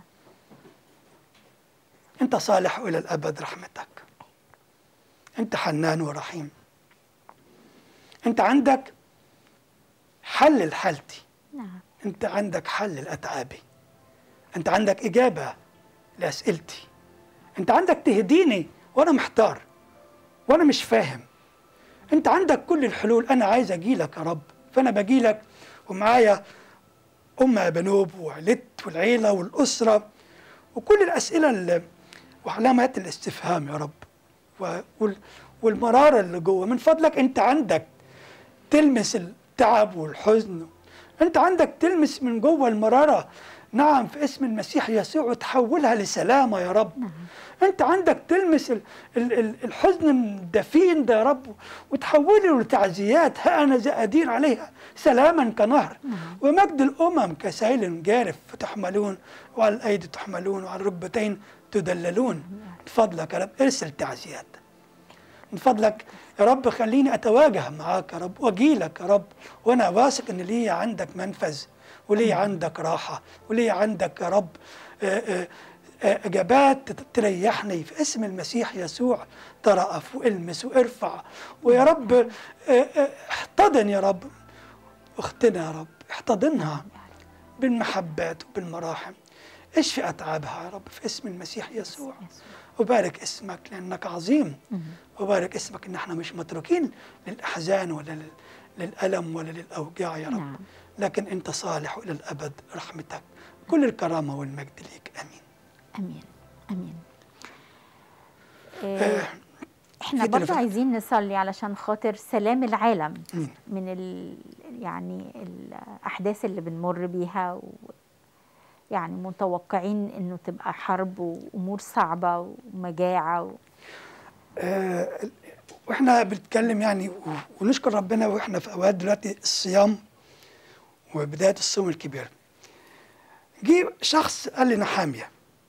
أنت صالح إلى الأبد رحمتك. أنت حنان ورحيم. أنت عندك حل لحالتي. نعم. أنت عندك حل لأتعابي. أنت عندك إجابة لأسئلتي. أنت عندك تهديني وأنا محتار وأنا مش فاهم. أنت عندك كل الحلول. أنا عايز أجيلك يا رب، فأنا بجيلك ومعايا أم أبانوب وعيلت والعيلة والأسرة وكل الأسئلة وعلامات الاستفهام يا رب والمرارة اللي جوه. من فضلك أنت عندك تلمس التعب والحزن. أنت عندك تلمس من جوه المرارة. نعم، في اسم المسيح يسوع وتحولها لسلامة يا رب. نعم. أنت عندك تلمس الحزن الدفين ده يا رب وتحوله لتعزيات. ها أنا ذا أدير عليها سلاما كنهر. نعم. ومجد الأمم كسيل جارف. فتحملون وعلى الأيدي تحملون وعلى الركبتين تدللون. من فضلك يا رب ارسل تعزيات. من فضلك يا رب خليني أتواجه معاك يا رب وأجيلك يا رب وأنا واثق إن لي عندك منفذ ولي عندك راحة ولي عندك يا رب إجابات تريحني في اسم المسيح يسوع. ترأف والمس وارفع ويا رب احتضن يا رب أختنا يا رب، احتضنها بالمحبات وبالمراحم. اشفي أتعابها يا رب في اسم المسيح يسوع. أبارك اسمك لأنك عظيم. أبارك اسمك إن احنا مش متروكين للأحزان ولا للألم ولا للأوجاع يا رب. نعم. لكن أنت صالح إلى الأبد، رحمتك كل الكرامة والمجد ليك. آمين. امين امين. احنا برضه عايزين نصلي علشان خاطر سلام العالم من يعني الاحداث اللي بنمر بيها، يعني متوقعين انه تبقى حرب وامور صعبه ومجاعه واحنا بنتكلم يعني ونشكر ربنا، واحنا في اوقات دلوقتي الصيام وبدايه الصوم الكبير، جه شخص قال لي نحاميه،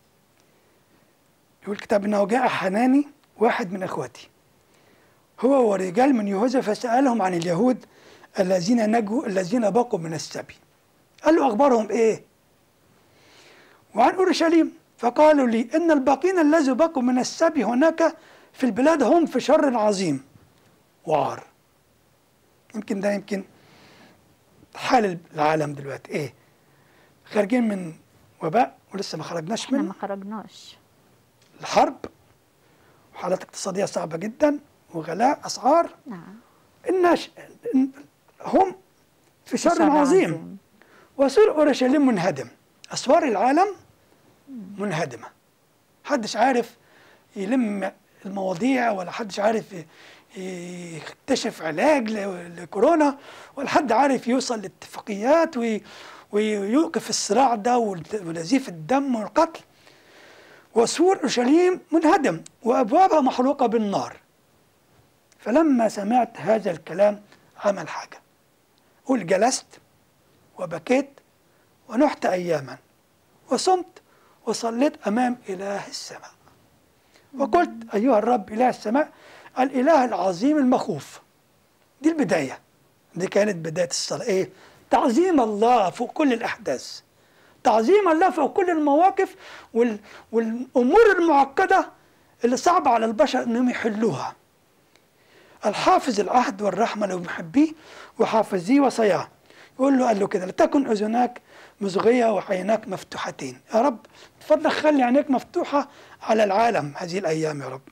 يقول الكتاب انه جاء حناني واحد من اخواتي هو ورجال من يهوذا فسالهم عن اليهود الذين نجوا الذين بقوا من السبي. قال له اخبارهم ايه؟ وعن اورشليم فقالوا لي ان الباقين الذين بقوا من السبي هناك في البلاد هم في شر عظيم وعار. يمكن حال العالم دلوقتي ايه؟ خارجين من وباء ولسه ما خرجناش منه. احنا ما خرجناش. الحرب وحالات اقتصادية صعبة جدا وغلاء أسعار. نعم. الناس هم في شر عظيم. وسور أورشليم منهدم، أسوار العالم منهدمة، محدش عارف يلم المواضيع، ولا حدش عارف يكتشف علاج لكورونا، ولا حد عارف يوصل لاتفاقيات ويوقف الصراع ده ونزيف الدم والقتل. وسور أورشليم منهدم وأبوابها محروقة بالنار. فلما سمعت هذا الكلام عمل حاجة، قل جلست وبكيت ونحت أياما وصمت وصليت أمام إله السماء وقلت أيها الرب إله السماء الإله العظيم المخوف. دي البداية، دي كانت بداية الصلاة. إيه؟ تعظيم الله فوق كل الأحداث، تعظيم الله فوق كل المواقف والأمور المعقدة اللي صعب على البشر أنهم يحلوها. الحافظ العهد والرحمة لمحبيه وحافظيه وصياه. يقول له، قال له كده: لتكن أذناك مصغية وعيناك مفتوحتين. يا رب تفضل خلي عينيك مفتوحة على العالم هذه الأيام يا رب.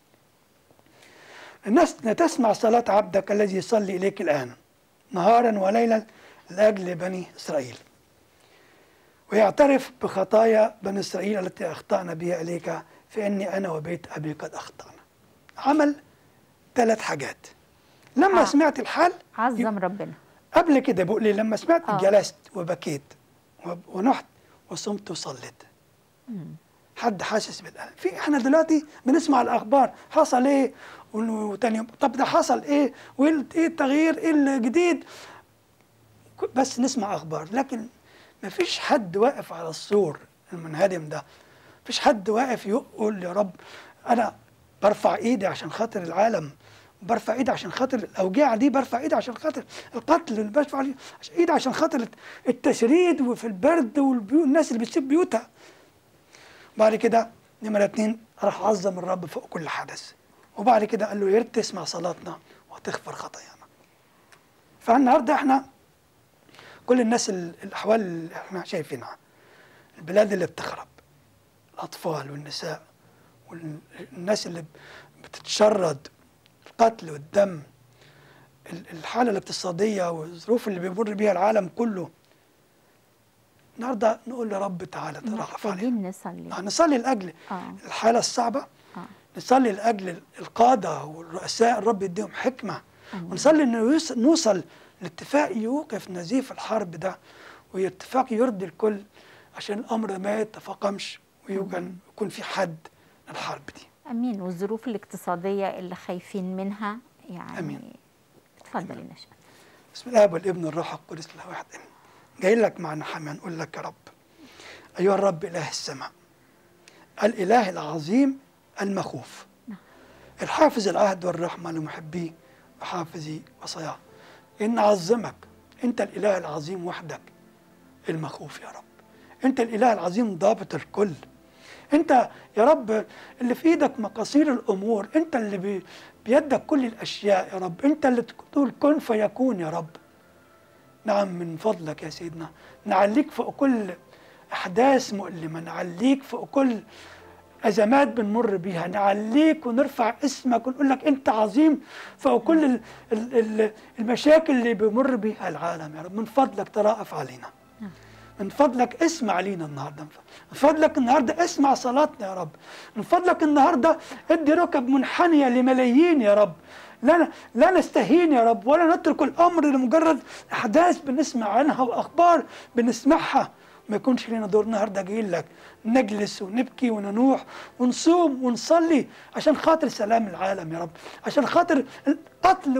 الناس تسمع صلاة عبدك الذي يصلي إليك الآن نهارا وليلا لأجل بني إسرائيل، ويعترف بخطايا بني إسرائيل التي أخطأنا بها إليك، فإني أنا وبيت أبي قد أخطأنا. عمل 3 حاجات. لما سمعت الحال عظم ربنا. قبل كده بقول لي لما سمعت جلست وبكيت ونحت وصمت وصليت. حد حاسس بالألم؟ في احنا دلوقتي بنسمع الأخبار، حصل إيه وتاني يوم طب ده حصل إيه وإيه التغيير إيه الجديد، بس نسمع أخبار. لكن ما فيش حد واقف على السور المنهدم ده، فيش حد واقف يقول يا رب أنا برفع إيدي عشان خاطر العالم، برفع إيدي عشان خاطر الأوجاع دي، برفع إيدي عشان خاطر القتل، برفع إيدي عشان خاطر التشريد وفي البرد والناس اللي بتسيب بيوتها. بعد كده نمرة 2 راح عظم الرب فوق كل حدث. وبعد كده قال له يا ريت تسمع صلاتنا وتغفر خطايانا. فالنهارده احنا كل الناس الأحوال اللي احنا شايفينها، البلاد اللي بتخرب، الأطفال والنساء والناس اللي بتتشرد، القتل والدم، الحالة الاقتصادية والظروف اللي بيمر بيها العالم كله. النهارده نقول يا رب تعالى ترحم علينا. نصلي لأجل الحالة الصعبة، نصلي لأجل القادة والرؤساء الرب يديهم حكمة، ونصلي إنه نوصل لاتفاق يوقف نزيف الحرب ده، واتفاق يرضي الكل عشان الأمر ما يتفاقمش ويكون في حد للحرب دي. امين. والظروف الاقتصاديه اللي خايفين منها يعني. امين. اتفضل يا نشأة. بسم الله والابن والروح القدس الله واحد امين. جاي لك مع نحامية نقول لك يا رب ايها الرب اله السماء الاله العظيم المخوف، الحافظ العهد والرحمه لمحبيه وحافظي وصياه، ان عظمك انت الاله العظيم وحدك المخوف يا رب، انت الاله العظيم ضابط الكل، انت يا رب اللي في ايدك مقاصير الامور، انت اللي بيدك كل الاشياء يا رب، انت اللي تقول كن فيكون يا رب. نعم من فضلك يا سيدنا نعليك فوق كل احداث مؤلمه، نعليك فوق كل أزمات بنمر بيها، نعليك ونرفع اسمك ونقول لك أنت عظيم فوق كل المشاكل اللي بيمر بيها العالم. يا رب من فضلك ترأف علينا، من فضلك اسمع لينا النهارده، من فضلك النهارده اسمع صلاتنا يا رب، من فضلك النهارده ادي ركب منحنيه لملايين يا رب. لا نستهين يا رب، ولا نترك الامر لمجرد احداث بنسمع عنها واخبار بنسمعها. ما يكونش لنا دور النهارده جايين لك نجلس ونبكي وننوح ونصوم ونصلي عشان خاطر سلام العالم يا رب، عشان خاطر القتل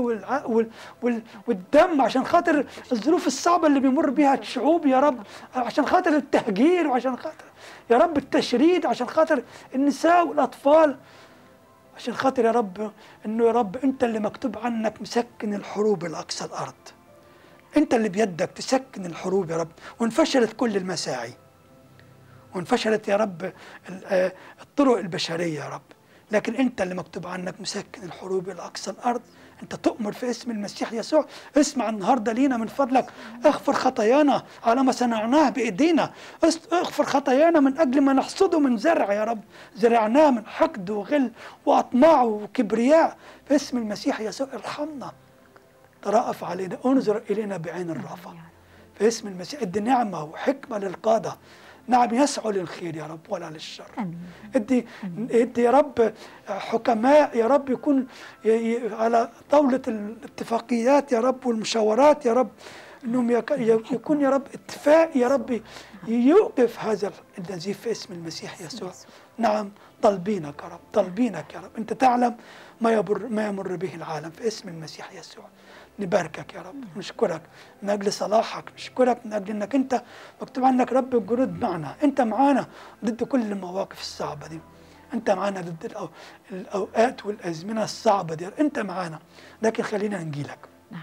والدم، عشان خاطر الظروف الصعبه اللي بيمر بيها الشعوب يا رب، عشان خاطر التهجير، وعشان خاطر يا رب التشريد، عشان خاطر النساء والاطفال، عشان خاطر يا رب انه يا رب انت اللي مكتوب عنك مسكن الحروب الاقصى الارض. انت اللي بيدك تسكن الحروب يا رب، وانفشلت كل المساعي، وانفشلت يا رب الطرق البشريه يا رب، لكن انت اللي مكتوب عنك مسكن الحروب الاقصى الارض. انت تؤمر في اسم المسيح يسوع. اسمع النهارده لينا من فضلك، اغفر خطايانا على ما صنعناه بايدينا، اغفر خطايانا من اجل ما نحصده من زرع يا رب، زرعناه من حقد وغل واطماع وكبرياء. في اسم المسيح يسوع ارحمنا، ترأف علينا، انظر الينا بعين الرأفة. في اسم المسيح ادي نعمه وحكمه للقاده، نعم يسعوا للخير يا رب ولا للشر. ادي يا رب حكماء يا رب يكون على طاولة الاتفاقيات يا رب والمشاورات يا رب، انهم يكون يا رب اتفاق يا رب يوقف هذا النزيف في اسم المسيح يسوع. نعم طالبينك يا رب، طالبينك يا رب، انت تعلم ما يمر به العالم. في اسم المسيح يسوع نباركك يا رب، نشكرك من أجل صلاحك، نشكرك من أجل أنك أنت مكتوب عنك رب الجنود معنا، أنت معانا ضد كل المواقف الصعبة دي، أنت معانا ضد الأوقات والأزمنة الصعبة دي، أنت معانا. لكن خلينا نجيلك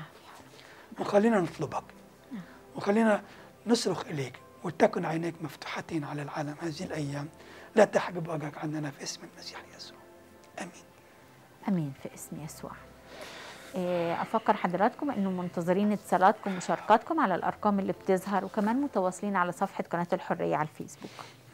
وخلينا نطلبك وخلينا نصرخ إليك، وتكن عينيك مفتوحتين على العالم هذه الأيام، لا تحجب وجهك عننا في اسم المسيح يسوع. آمين. آمين في اسم يسوع. أفكر حضراتكم أنه منتظرين اتصالاتكم ومشاركاتكم على الأرقام اللي بتظهر، وكمان متواصلين على صفحة قناة الحرية على الفيسبوك.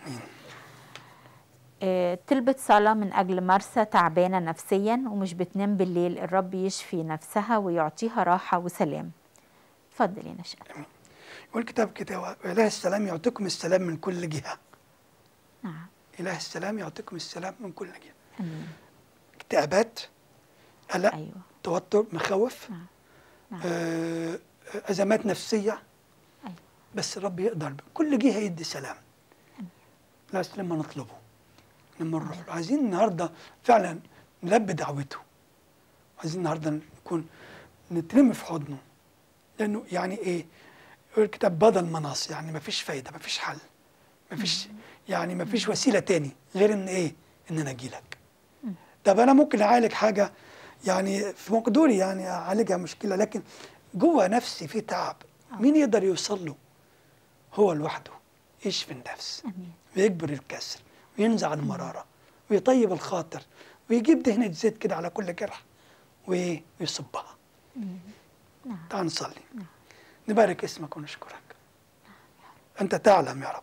طلبت صلاة من أجل مرسى تعبانة نفسيا ومش بتنام بالليل، الرب يشفي نفسها ويعطيها راحة وسلام. اتفضل يا نشأت. يقول الكتاب كده: إله السلام يعطيكم السلام من كل جهة. نعم. إله السلام يعطيكم السلام من كل جهة. أمين. اكتئابات، قلق، أيوة. توتر، مخاوف، نعم. أزمات نفسية. أيوة. بس الرب يقدر بكل جهة يدي سلام. لا لما نطلبه، لما نروح له. عايزين النهارده فعلا نلبي دعوته، عايزين النهارده نترمي في حضنه، لأنه يعني إيه؟ يقول الكتاب: بدل مناص، يعني ما فيش فايدة، ما فيش حل، ما فيش يعني ما فيش وسيلة تاني غير إن إيه؟ إن أنا أجيلك. طب أنا ممكن أعالج حاجة يعني في مقدوري، يعني أعالجها مشكلة، لكن جوه نفسي في تعب، مين يقدر يوصل له؟ هو لوحده يشفي النفس ويجبر الكسر وينزع المرارة ويطيب الخاطر ويجيب دهنة زيت كده على كل جرح ويصبها. تعال نصلي، نبارك اسمك ونشكرك. أنت تعلم يا رب،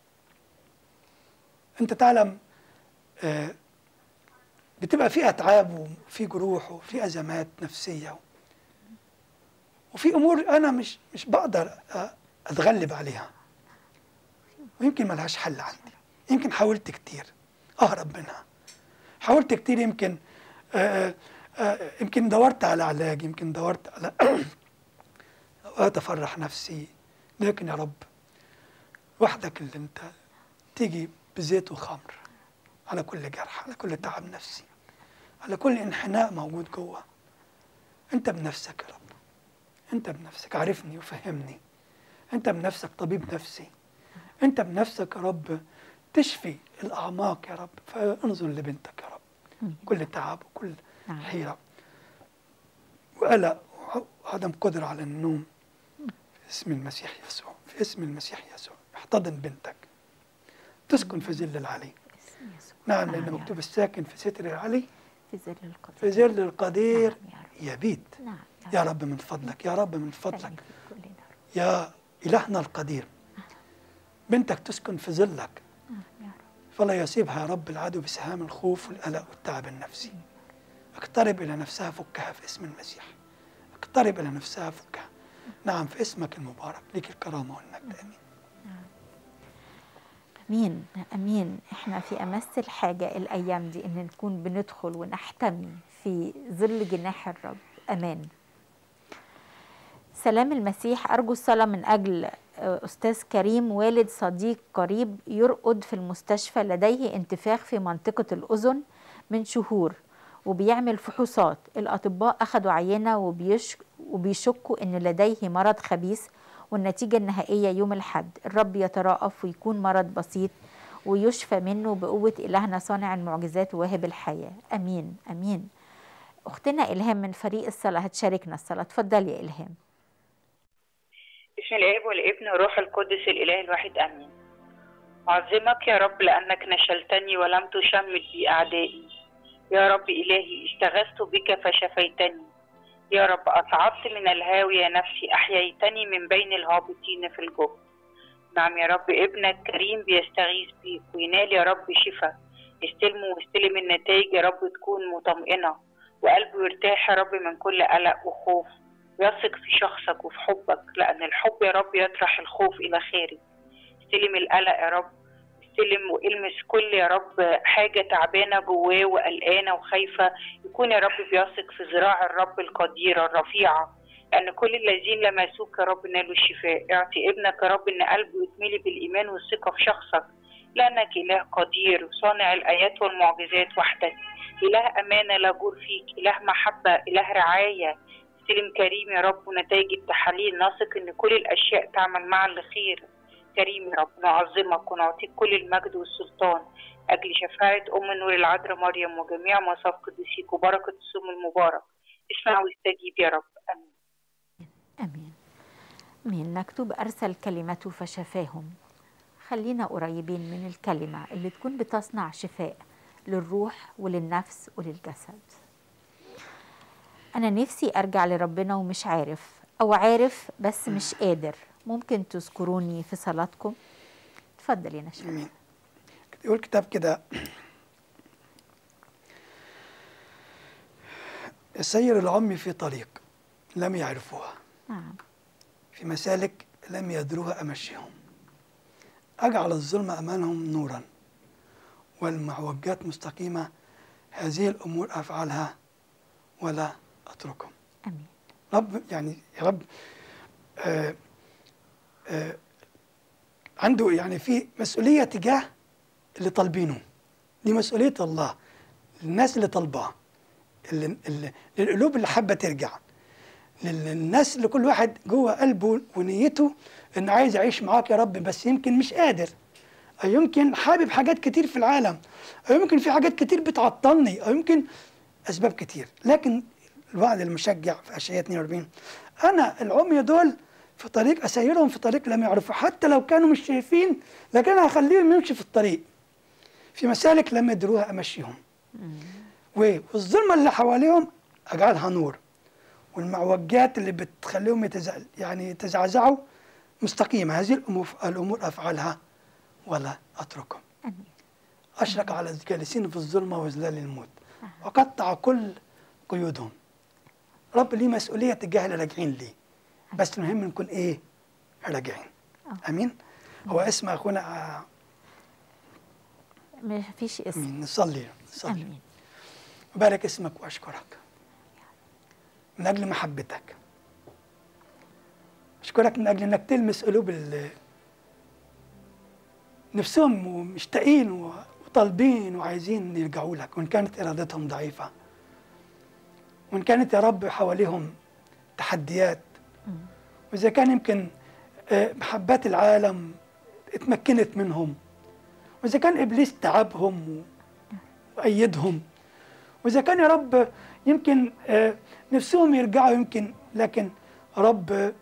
أنت تعلم بتبقى في أتعاب وفي جروح وفي أزمات نفسية وفي أمور أنا مش بقدر أتغلب عليها، ويمكن ما لهاش حل عندي. يمكن حاولت كتير أهرب منها، حاولت كتير، يمكن دورت على علاج، يمكن دورت على أوقات أفرح نفسي، لكن يا رب وحدك اللي أنت تيجي بزيت وخمر على كل جرح، على كل تعب نفسي، على كل انحناء موجود جوه. أنت بنفسك يا رب، أنت بنفسك عارفني وفهمني، أنت بنفسك طبيب نفسي، أنت بنفسك يا رب تشفي الأعماق يا رب. فانظر لبنتك يا رب، كل تعب وكل حيرة وقلق وعدم قدرة على النوم، في اسم المسيح يسوع، في اسم المسيح يسوع احتضن بنتك، تسكن في ظل العلي. نعم، لأن مكتوب: الساكن في ستر العلي في ظل القدير يبيت. يا رب من فضلك، يا رب من فضلك، يا إلهنا القدير، بنتك تسكن في ظلك، فلا يصيبها يا رب العدو بسهام الخوف والقلق والتعب النفسي. اقترب إلى نفسها فكها في اسم المسيح. اقترب إلى نفسها فكها. نعم في اسمك المبارك ليك الكرامة والمجد. آمين. امين امين. احنا في امس الحاجه الايام دي ان نكون بندخل ونحتمي في ظل جناح الرب. امان. سلام المسيح. ارجو الصلاه من اجل استاذ كريم، والد صديق قريب يرقد في المستشفى، لديه انتفاخ في منطقه الاذن من شهور وبيعمل فحوصات. الاطباء اخذوا عينه وبيشكوا ان لديه مرض خبيث، والنتيجة النهائية يوم الحد. الرب يتراءف ويكون مرض بسيط ويشفى منه بقوة إلهنا صانع المعجزات وواهب الحياة. أمين أمين. أختنا إلهام من فريق الصلاة هتشاركنا الصلاة. اتفضلي يا إلهام. بسم الآب والابن والروح القدس الإله الواحد آمين. أعظمك يا رب لأنك نشلتني ولم تشمت بي أعدائي. يا رب إلهي استغثت بك فشفيتني. يا رب أصعدت من الهاوية نفسي، أحييتني من بين الهابطين في الجب. نعم يا رب ابنك كريم بيستغيث بيك وينال يا رب شفاء. استلمه واستلم النتائج يا رب تكون مطمئنة، وقلبه يرتاح يا رب من كل قلق وخوف، ويثق في شخصك وفي حبك، لأن الحب يا رب يطرح الخوف إلى خارج. استلم القلق يا رب، استلم والمس كل يا رب حاجة تعبانة جواه وقلقانة وخايفة، يكون يا رب بيثق في ذراع الرب القديرة الرفيعة، لأن كل الذين لمسوك يا رب نالوا الشفاء. اعطي ابنك يا رب إن قلبه يتملي بالإيمان والثقة في شخصك، لأنك إله قدير وصانع الآيات والمعجزات وحدك، إله أمانة لا جور فيك، إله محبة، إله رعاية. استلم كريم يا رب ونتائج التحاليل، نثق إن كل الأشياء تعمل معا لخير. كريم يا رب نعظمك ونعطيك كل المجد والسلطان أجل شفاعة أم النور العذراء مريم وجميع مصاف قديسيك وبركة الصوم المبارك. اسمع واستجيب يا رب. آمين أمين أمين. مكتوب أرسل كلمته فشفاهم. خلينا قريبين من الكلمة اللي تكون بتصنع شفاء للروح وللنفس وللجسد. أنا نفسي أرجع لربنا ومش عارف، أو عارف بس مش قادر. ممكن تذكروني في صلاتكم؟ اتفضل يا نشا. امين. يقول كتاب كده: يسير العمي في طريق لم يعرفوها، في مسالك لم يدروها أمشيهم. أجعل الظلم أمامهم نورا والمعوجات مستقيمة. هذه الأمور أفعلها ولا أتركهم. امين. رب يعني يا رب عنده يعني في مسؤولية تجاه اللي طالبينه. دي مسؤولية الله للناس اللي طالباه، للقلوب اللي حابة ترجع، للناس اللي كل واحد جوه قلبه ونيته إنه عايز يعيش معاك يا رب، بس يمكن مش قادر، أو يمكن حابب حاجات كتير في العالم، أو يمكن في حاجات كتير بتعطلني، أو يمكن أسباب كتير. لكن الوعد المشجع في أشعياء 42: أنا العمي دول في طريق أسيرهم في طريق لم يعرفوا، حتى لو كانوا مش شايفين لكن أنا هخليهم يمشي في الطريق، في مسالك لم يدروها أمشيهم. والظلمة اللي حواليهم أجعلها نور، والمعوجات اللي بتخليهم يتزعزعوا مستقيمة. هذه الأمور أفعلها ولا أتركهم. أشرق على الجالسين في الظلمة وظلال الموت وقطع كل قيودهم. رب ليه مسؤولية تجاه اللي راجعين ليه، بس المهم نكون إيه؟ راجعين. أمين. هو اسم أخونا ما فيش اسم. أمين. نصلي. أمين. بارك اسمك وأشكرك من أجل محبتك. أشكرك من أجل أنك تلمس قلوب نفسهم ومشتاقين وطالبين وعايزين يرجعوا لك، وإن كانت إرادتهم ضعيفة، وإن كانت يا رب حواليهم تحديات، وإذا كان يمكن محبات العالم اتمكنت منهم، وإذا كان إبليس تعبهم وأيدهم، وإذا كان يا رب يمكن نفسهم يرجعوا يمكن، لكن رب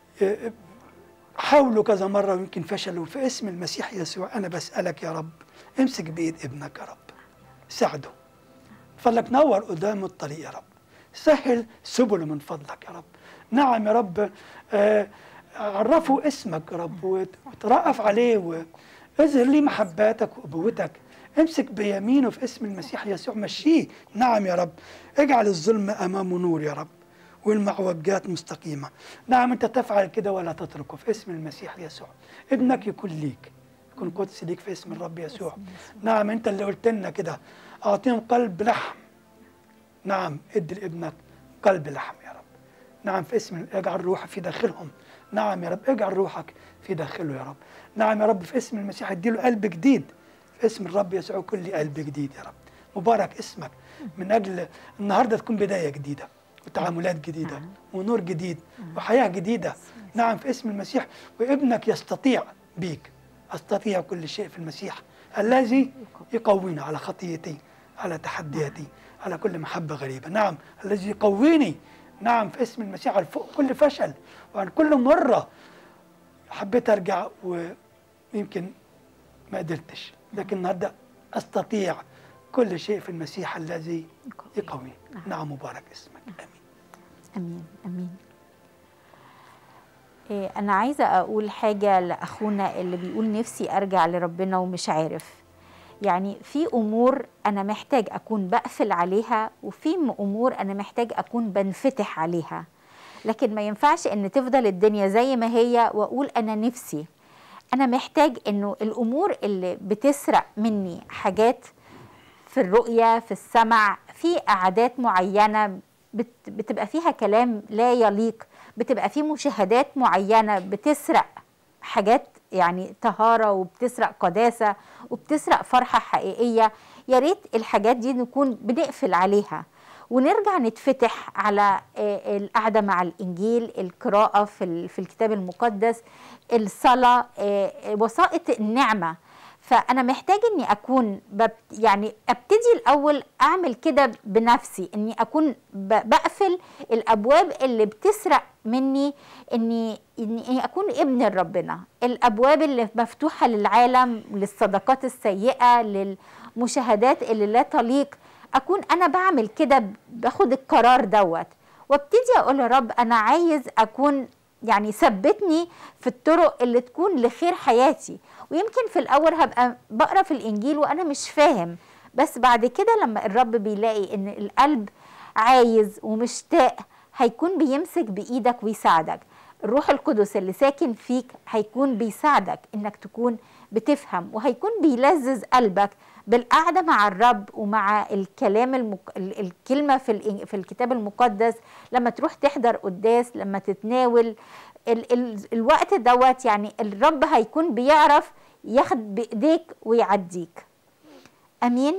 حاولوا كذا مرة ويمكن فشلوا. في اسم المسيح يسوع أنا بسألك يا رب امسك بإيد ابنك يا رب، ساعده فضلك، نور قدامه الطريق يا رب، سهل سبله من فضلك يا رب. نعم يا رب، عرفوا اسمك يا رب وترأف عليه اظهر لي محباتك وأبوتك، امسك بيمينه في اسم المسيح يسوع، مشيه. نعم يا رب، اجعل الظلم أمامه نور يا رب، والمعوجات مستقيمة. نعم أنت تفعل كده ولا تتركه في اسم المسيح يسوع. ابنك يكون ليك، يكون قدس ليك في اسم الرب يسوع. نعم أنت اللي قلت لنا كده، أعطيهم قلب لحم. نعم ادي لابنك قلب لحم يا رب. نعم في اسم، اجعل روحك في داخلهم. نعم يا رب، اجعل روحك في داخله يا رب. نعم يا رب، في اسم المسيح اديله قلب جديد في اسم الرب يسوع، كل قلب جديد يا رب. مبارك اسمك من أجل النهاردة تكون بداية جديدة وتعاملات جديدة ونور جديد وحياة جديدة. نعم في اسم المسيح. وابنك يستطيع بيك، أستطيع كل شيء في المسيح الذي يقوينا على خطيتي، على تحدياتي، على كل محبة غريبة. نعم الذي يقويني. نعم في اسم المسيح، على فوق كل فشل وعن كل مرة حبيت أرجع ويمكن ما قدرتش، لكن النهاردة أستطيع كل شيء في المسيح الذي يقوي. نعم مبارك اسمك. آمين امين امين. انا عايزه اقول حاجه لاخونا اللي بيقول نفسي ارجع لربنا ومش عارف. يعني في امور انا محتاج اكون بقفل عليها، وفي امور انا محتاج اكون بنفتح عليها، لكن ما ينفعش ان تفضل الدنيا زي ما هي واقول انا نفسي. انا محتاج انه الامور اللي بتسرق مني حاجات في الرؤية، في السمع، في قعدات معينة بتبقى فيها كلام لا يليق، بتبقى في مشاهدات معينة بتسرق حاجات يعني طهارة، وبتسرق قداسة، وبتسرق فرحة حقيقية. يا ريت الحاجات دي نكون بنقفل عليها ونرجع نتفتح على القعدة مع الإنجيل، القراءة في الكتاب المقدس، الصلاة، وسائط النعمة. فأنا محتاج إني أكون يعني أبتدي الأول أعمل كده بنفسي، إني أكون بقفل الأبواب اللي بتسرق مني إني أكون ابن ربنا. الأبواب اللي مفتوحة للعالم، للصداقات السيئة، للمشاهدات اللي لا تليق، أكون أنا بعمل كده، باخد القرار دوت وابتدي أقول يا رب أنا عايز أكون يعني ثبتني في الطرق اللي تكون لخير حياتي. ويمكن في الأول هبقى بقرأ في الإنجيل وأنا مش فاهم، بس بعد كده لما الرب بيلاقي إن القلب عايز ومشتاق هيكون بيمسك بإيدك ويساعدك. الروح القدس اللي ساكن فيك هيكون بيساعدك إنك تكون بتفهم، وهيكون بيلذذ قلبك بالقعدة مع الرب ومع الكلام الكلمة في الكتاب المقدس. لما تروح تحضر قداس، لما تتناول الوقت دوت، يعني الرب هيكون بيعرف ياخد بإيديك ويعديك. أمين.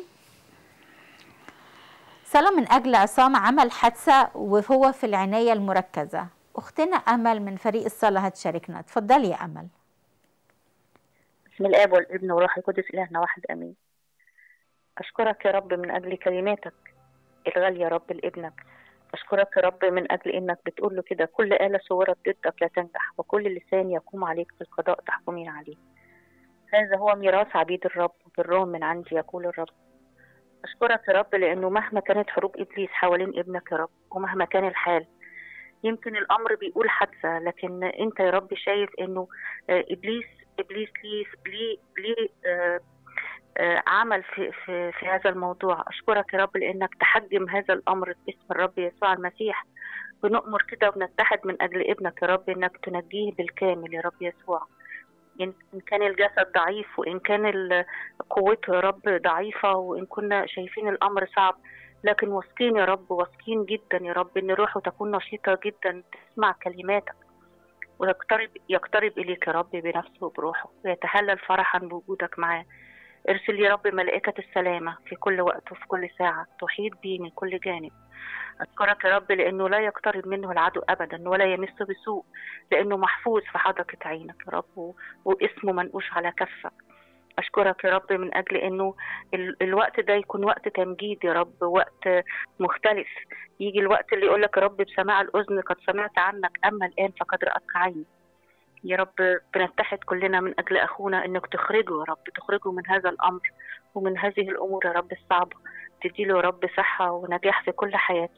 صلاة من أجل عصام، عمل حادثة وهو في العناية المركزة. أختنا أمل من فريق الصلاة هتشاركنا. اتفضلي يا أمل. بسم الآب والابن والروح القدس إلهنا واحد آمين. أشكرك يا رب من أجل كلماتك الغالية يا رب لابنك. أشكرك يا رب من أجل إنك بتقول له كده كل آلة صورت ضدك لا تنجح، وكل لسان يقوم عليك في القضاء تحكمين عليه. هذا هو ميراث عبيد الرب، بالرغم من عندي يقول الرب. أشكرك يا رب لأنه مهما كانت حروب إبليس حوالين ابنك يا رب، ومهما كان الحال، يمكن الأمر بيقول حادثة، لكن أنت يا رب شايف إنه إبليس ليه عمل في هذا الموضوع. أشكرك يا رب لأنك تحجم هذا الأمر باسم الرب يسوع المسيح. بنؤمر كده وبنتحد من أجل ابنك يا رب إنك تنجيه بالكامل يا رب يسوع. إن كان الجسد ضعيف، وإن كان قوته يا رب ضعيفة، وإن كنا شايفين الأمر صعب، لكن واثقين يا رب، واثقين جدا يا رب إن روحه تكون نشيطة جدا تسمع كلماتك ويقترب إليك يا رب بنفسه وبروحه، ويتهلل فرحا بوجودك معاه. ارسل يا رب ملائكة السلامة في كل وقت وفي كل ساعة تحيط به من كل جانب. أشكرك يا رب لأنه لا يقترب منه العدو أبدا ولا يمس بسوء، لأنه محفوظ في حدقة عينك يا رب، واسمه منقوش على كفك. أشكرك يا رب من أجل أنه الوقت ده يكون وقت تمجيد يا رب، وقت مختلف. يجي الوقت اللي يقولك يا رب بسماع الأذن قد سمعت عنك، أما الآن فقد رأتك عيني. يا رب بنتحد كلنا من أجل أخونا أنك تخرجه يا رب، تخرجه من هذا الأمر ومن هذه الأمور يا رب الصعبة. تديله يا رب صحة ونجاح في كل حياته.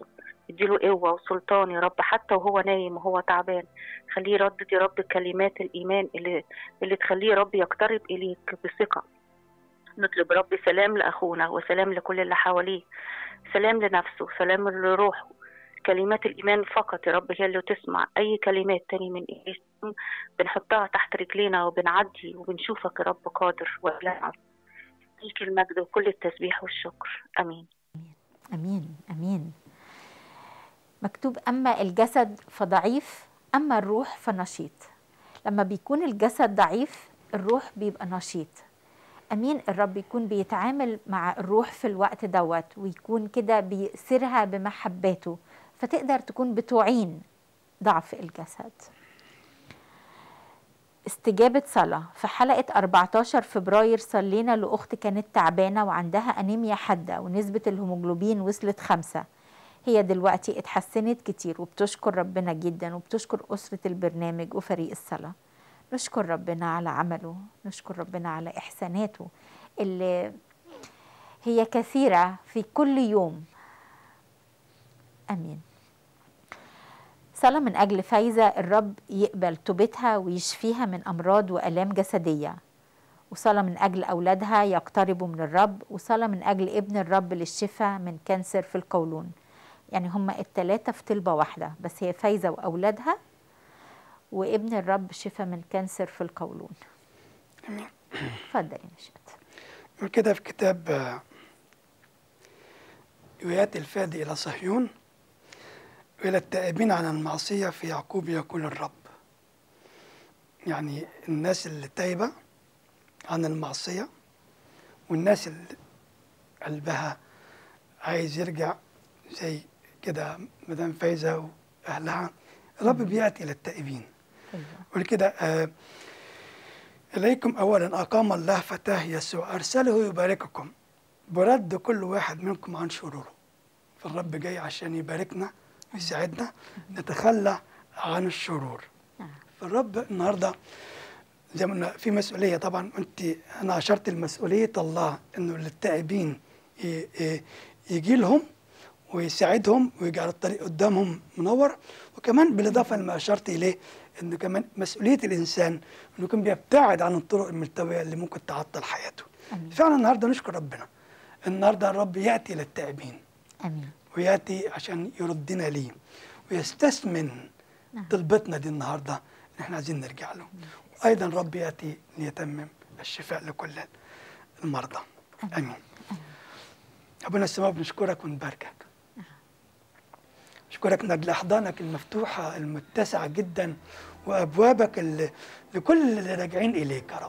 اديله قوة وسلطان يا رب، حتى وهو نايم وهو تعبان. خليه يردد يا رب كلمات الإيمان اللي تخليه يا رب يقترب إليك بثقة. نطلب رب سلام لأخونا وسلام لكل اللي حواليه، سلام لنفسه، سلام لروحه. كلمات الإيمان فقط يا رب هي اللي تسمع. أي كلمات تاني من اسم بنحطها تحت رجلينا وبنعدي وبنشوفك يا رب قادر وإله. ليك المجد وكل التسبيح والشكر. أمين امين امين. مكتوب اما الجسد فضعيف اما الروح فنشيط. لما بيكون الجسد ضعيف الروح بيبقى نشيط. امين. الرب يكون بيتعامل مع الروح في الوقت دوت ويكون كده بيأسرها بمحباته، فتقدر تكون بتعين ضعف الجسد. استجابة صلاة. في حلقة 14 فبراير صلينا لأخت كانت تعبانة وعندها أنيميا حادة ونسبة الهيموجلوبين وصلت 5. هي دلوقتي اتحسنت كتير وبتشكر ربنا جدا وبتشكر أسرة البرنامج وفريق الصلاة. نشكر ربنا على عمله، نشكر ربنا على إحساناته اللي هي كثيرة في كل يوم. أمين. صلاة من أجل فايزة، الرب يقبل توبتها ويشفيها من أمراض وآلام جسدية. وصلاة من أجل أولادها يقتربوا من الرب. وصلاة من أجل ابن الرب للشفاء من كانسر في القولون. يعني هما الثلاثة في طلبة واحدة، بس هي فايزة وأولادها وابن الرب شفاء من كانسر في القولون. امين. اتفضل يا نشأت. كده في كتاب يؤتي الفادي إلى صهيون وإلى التائبين عن المعصية في يعقوب يقول الرب. يعني الناس اللي تايبة عن المعصية والناس اللي قلبها عايز يرجع زي كده مدام فايزة وأهلها، الرب بيأتي إلى التائبين. يقول كده إليكم أولا أقام الله فتاه يسوع أرسله يبارككم برد كل واحد منكم عن شروره. فالرب جاي عشان يباركنا ويساعدنا نتخلى عن الشرور. فالرب النهارده زي ما قلنا في مسؤوليه طبعا. انا اشرت لمسؤوليه الله انه للتائبين يجي لهم ويساعدهم ويجعل الطريق قدامهم منور، وكمان بالاضافه لما اشرت اليه انه كمان مسؤوليه الانسان انه يكون بيبتعد عن الطرق الملتويه اللي ممكن تعطل حياته. فعلا النهارده نشكر ربنا. النهارده الرب ياتي للتائبين. امين. وياتي عشان يردنا ليه ويستثمن طلبتنا دي النهارده ان احنا عايزين نرجع له. وايضا الرب ياتي ليتمم الشفاء لكل المرضى. امين. ابونا السماء بنشكرك ونباركك. نشكرك من اجل احضانك المفتوحه المتسعه جدا وابوابك لكل اللي راجعين اليك يا رب.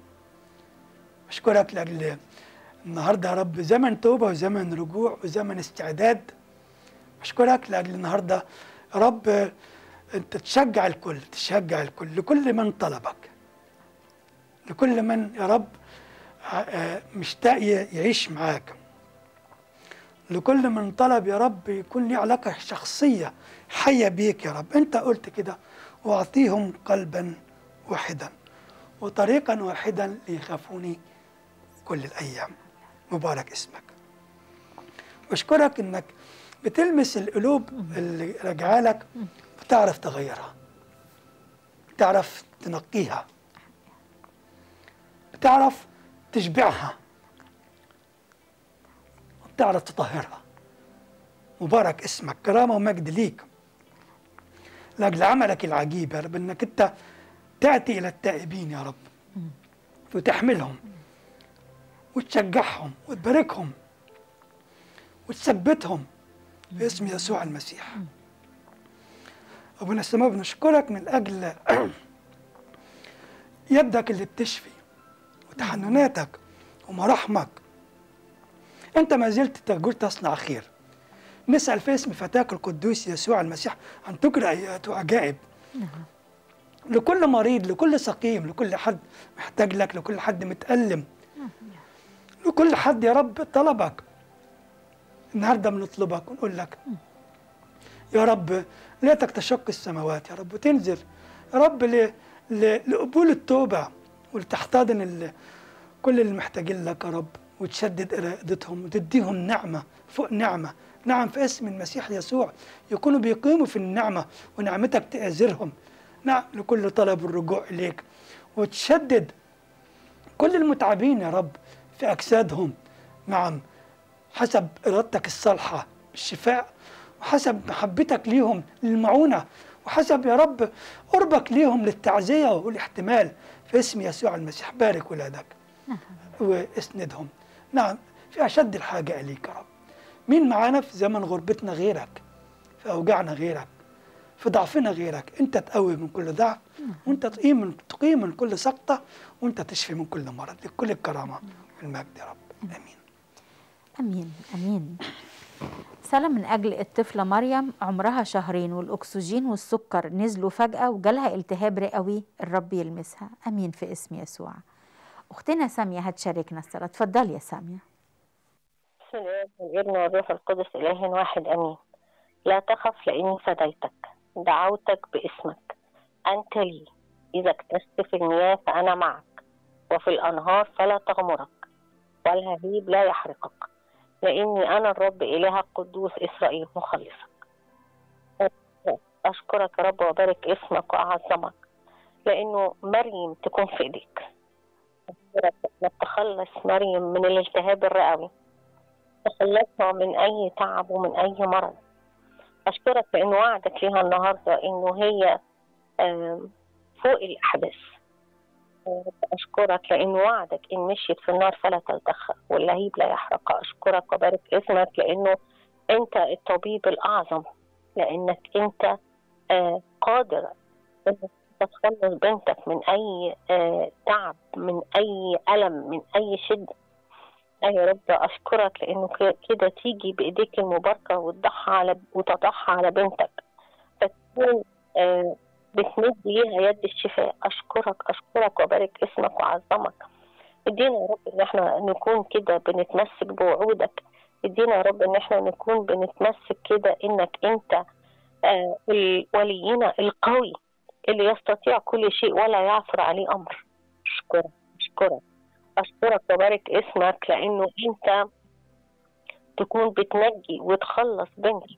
اشكرك لاجل النهارده يا رب زمن توبه وزمن رجوع وزمن استعداد. اشكرك لاجل النهارده يا رب انت تشجع الكل لكل من طلبك، لكل من يا رب مشتاق يعيش معاك، لكل من طلب يا رب يكون لي علاقه شخصيه حيه بيك يا رب. انت قلت كده واعطيهم قلبا واحدا وطريقا واحدا ليخافوني كل الايام. مبارك اسمك. واشكرك انك بتلمس القلوب اللي راجعه لك، بتعرف تغيرها، بتعرف تنقيها، بتعرف تشبعها، وبتعرف تطهرها. مبارك اسمك. كرامه ومجد ليك لاجل عملك العجيب يا رب، انك انت تاتي الى التائبين يا رب وتحملهم وتشجعهم وتباركهم وتثبتهم في اسم يسوع المسيح. ابونا السماء بنشكرك من اجل يدك اللي بتشفي وتحنناتك ومراحمك. انت ما زلت تقول تصنع خير. نسال في اسم فتاك القدوس يسوع المسيح ان تجرى ايات وعجائب لكل مريض، لكل سقيم، لكل حد محتاج لك، لكل حد متألم، لكل حد يا رب طلبك. النهارده بنطلبك ونقول لك يا رب ليتك تشق السماوات يا رب وتنزل يا رب لقبول التوبه ولتحتضن كل اللي محتاجين لك يا رب، وتشدد ارادتهم وتديهم نعمه فوق نعمه نعم في اسم المسيح يسوع يكونوا بيقيموا في النعمة ونعمتك تأزرهم. نعم لكل طلب الرجوع إليك، وتشدد كل المتعبين يا رب في أجسادهم. نعم حسب إرادتك الصالحة بالشفاء، وحسب محبتك ليهم للمعونة، وحسب يا رب قربك ليهم للتعزية والاحتمال. في اسم يسوع المسيح بارك ولادك واسندهم. نعم في أشد الحاجة إليك يا رب. مين معانا في زمن غربتنا غيرك، في أوجاعنا غيرك، في ضعفنا غيرك؟ أنت تقوي من كل ضعف، وأنت تقيم من كل سقطة، وأنت تشفي من كل مرض. لكل الكرامة والمجد يا رب. آمين أمين أمين. صلاة من أجل الطفلة مريم، عمرها 2 شهر والأكسجين والسكر نزلوا فجأة وجالها التهاب رئوي، الرب يلمسها. أمين في اسم يسوع. أختنا سامية هتشاركنا الصلاة. اتفضلي يا سامية. بسم الله والابن والروح القدس إله واحد أمين. لا تخف لأني فديتك، دعوتك باسمك، أنت لي. إذا اكتست في المياه فأنا معك، وفي الأنهار فلا تغمرك، والهبيب لا يحرقك، لأني أنا الرب إلهك قدوس إسرائيل مخلصك. أشكرك يا رب وبارك اسمك وأعظمك، لأنه مريم تكون في إيديك. أشكرك إنك تخلص مريم من الالتهاب الرئوي، تخلصها من أي تعب ومن أي مرض. أشكرك لأن وعدك لها النهاردة إنه هي فوق الأحداث. أشكرك لأن وعدك إن مشيت في النار فلا تلتخ واللهيب لا يحرق. أشكرك وبارك اسمك لأنه أنت الطبيب الأعظم، لأنك أنت قادر إنك تخلص بنتك من أي تعب، من أي ألم، من أي شدة. يا رب أشكرك لأنه كده تيجي بإيديك المباركة وتضعها على بنتك، فتكون بتمد ليها يد الشفاء. أشكرك وبارك اسمك وعظمك. ادينا يا رب إن احنا نكون كده بنتمسك بوعودك. ادينا يا رب إن احنا نكون بنتمسك كده إنك أنت ولينا القوي اللي يستطيع كل شيء ولا يعثر عليه أمر. أشكرك وبارك اسمك لأنه أنت تكون بتنجي وتخلص بنتك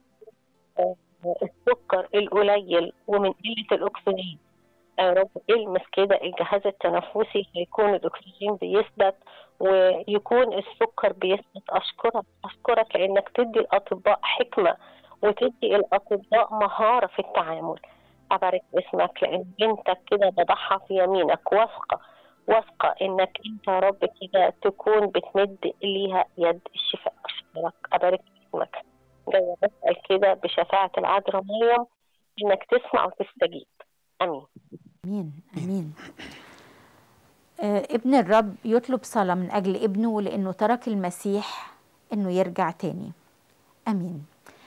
السكر القليل ومن قلة الأكسجين. يا رب المس كده الجهاز التنفسي، هيكون الأكسجين بيثبت ويكون السكر بيثبت. أشكرك لأنك تدي الأطباء حكمة وتدي الأطباء مهارة في التعامل. أبارك اسمك لأن بنتك كده بضعها في يمينك، واثقة إنك أنت يا رب كده تكون بتمد ليها يد الشفاء. أشكرك أبارك اسمك. جاية بسأل كده بشفاعة العذراء مريم إنك تسمع وتستجيب. آمين آمين آمين. ابن الرب يطلب صلاة من أجل ابنه لأنه ترك المسيح إنه يرجع تاني. آمين.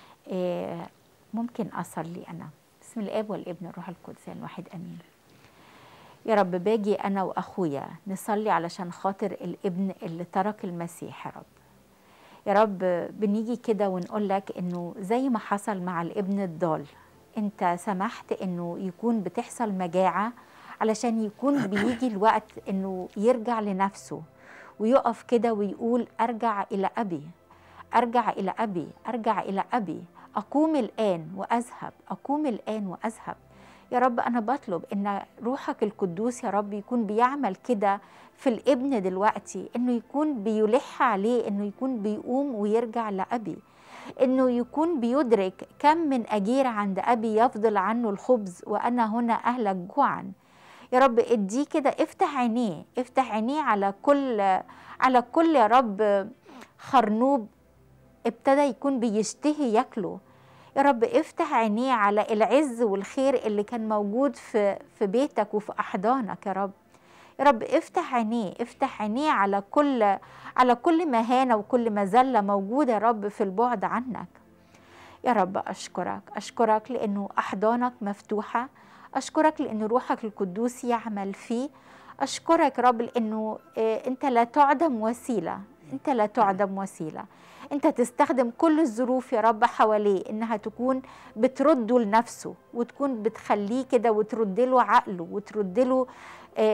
ممكن أصلي أنا؟ بسم الآب والابن والروح القدس الواحد آمين. يا رب باجي أنا وأخويا نصلي علشان خاطر الابن اللي ترك المسيح. يا رب يا رب بنيجي كده ونقول لك إنه زي ما حصل مع الابن الضال، أنت سمحت إنه يكون بتحصل مجاعة علشان يكون بيجي الوقت إنه يرجع لنفسه ويقف كده ويقول أرجع إلى أبي، أرجع إلى أبي، أرجع إلى أبي، أقوم الآن وأذهب، أقوم الآن وأذهب. يا رب أنا بطلب إن روحك القدوس يا رب يكون بيعمل كده في الابن دلوقتي، إنه يكون بيلح عليه إنه يكون بيقوم ويرجع لأبي، إنه يكون بيدرك كم من أجير عند أبي يفضل عنه الخبز وأنا هنا أهلك جوعا. يا رب اديه كده، افتح عينيه، افتح عينيه على كل يا رب خرنوب ابتدى يكون بيشتهي ياكله. يا رب افتح عينيه على العز والخير اللي كان موجود في بيتك وفي أحضانك. يا رب يا رب افتح عينيه، افتح عينيه على كل مهانة وكل مذلة موجودة يا رب في البعد عنك. يا رب أشكرك لأنه أحضانك مفتوحة، أشكرك لأن روحك القدوس يعمل فيه. أشكرك يا رب لأنه أنت لا تعدم وسيلة، أنت لا تعدم وسيلة. أنت تستخدم كل الظروف يا رب حواليه إنها تكون بترده لنفسه، وتكون بتخليه كده وترد له عقله، وترد له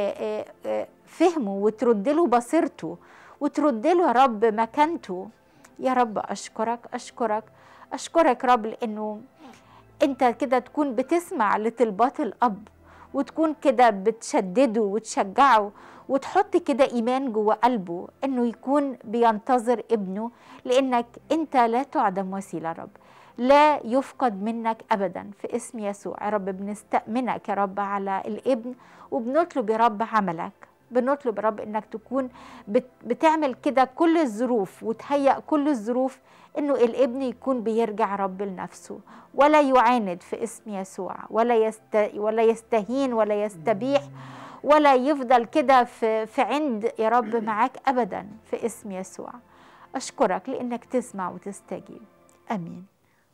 فهمه، وترد له بصيرته، وترد له يا رب مكانته. يا رب أشكرك أشكرك أشكرك رب، لأنه أنت كده تكون بتسمع لطلبات الأب، وتكون كده بتشدده وتشجعه، وتحط كده إيمان جوه قلبه إنه يكون بينتظر ابنه، لأنك أنت لا تعدم وسيلة رب، لا يفقد منك أبدا في اسم يسوع. يا رب بنستأمنك يا رب على الابن، وبنطلب يا رب عملك، بنطلب يا رب إنك تكون بتعمل كده كل الظروف وتهيأ كل الظروف إنه الابن يكون بيرجع رب لنفسه، ولا يعاند في اسم يسوع، ولا يستهين ولا يستبيح، ولا يفضل كده في عند يا رب معاك أبدا في اسم يسوع. أشكرك لأنك تسمع وتستجيب. أمين.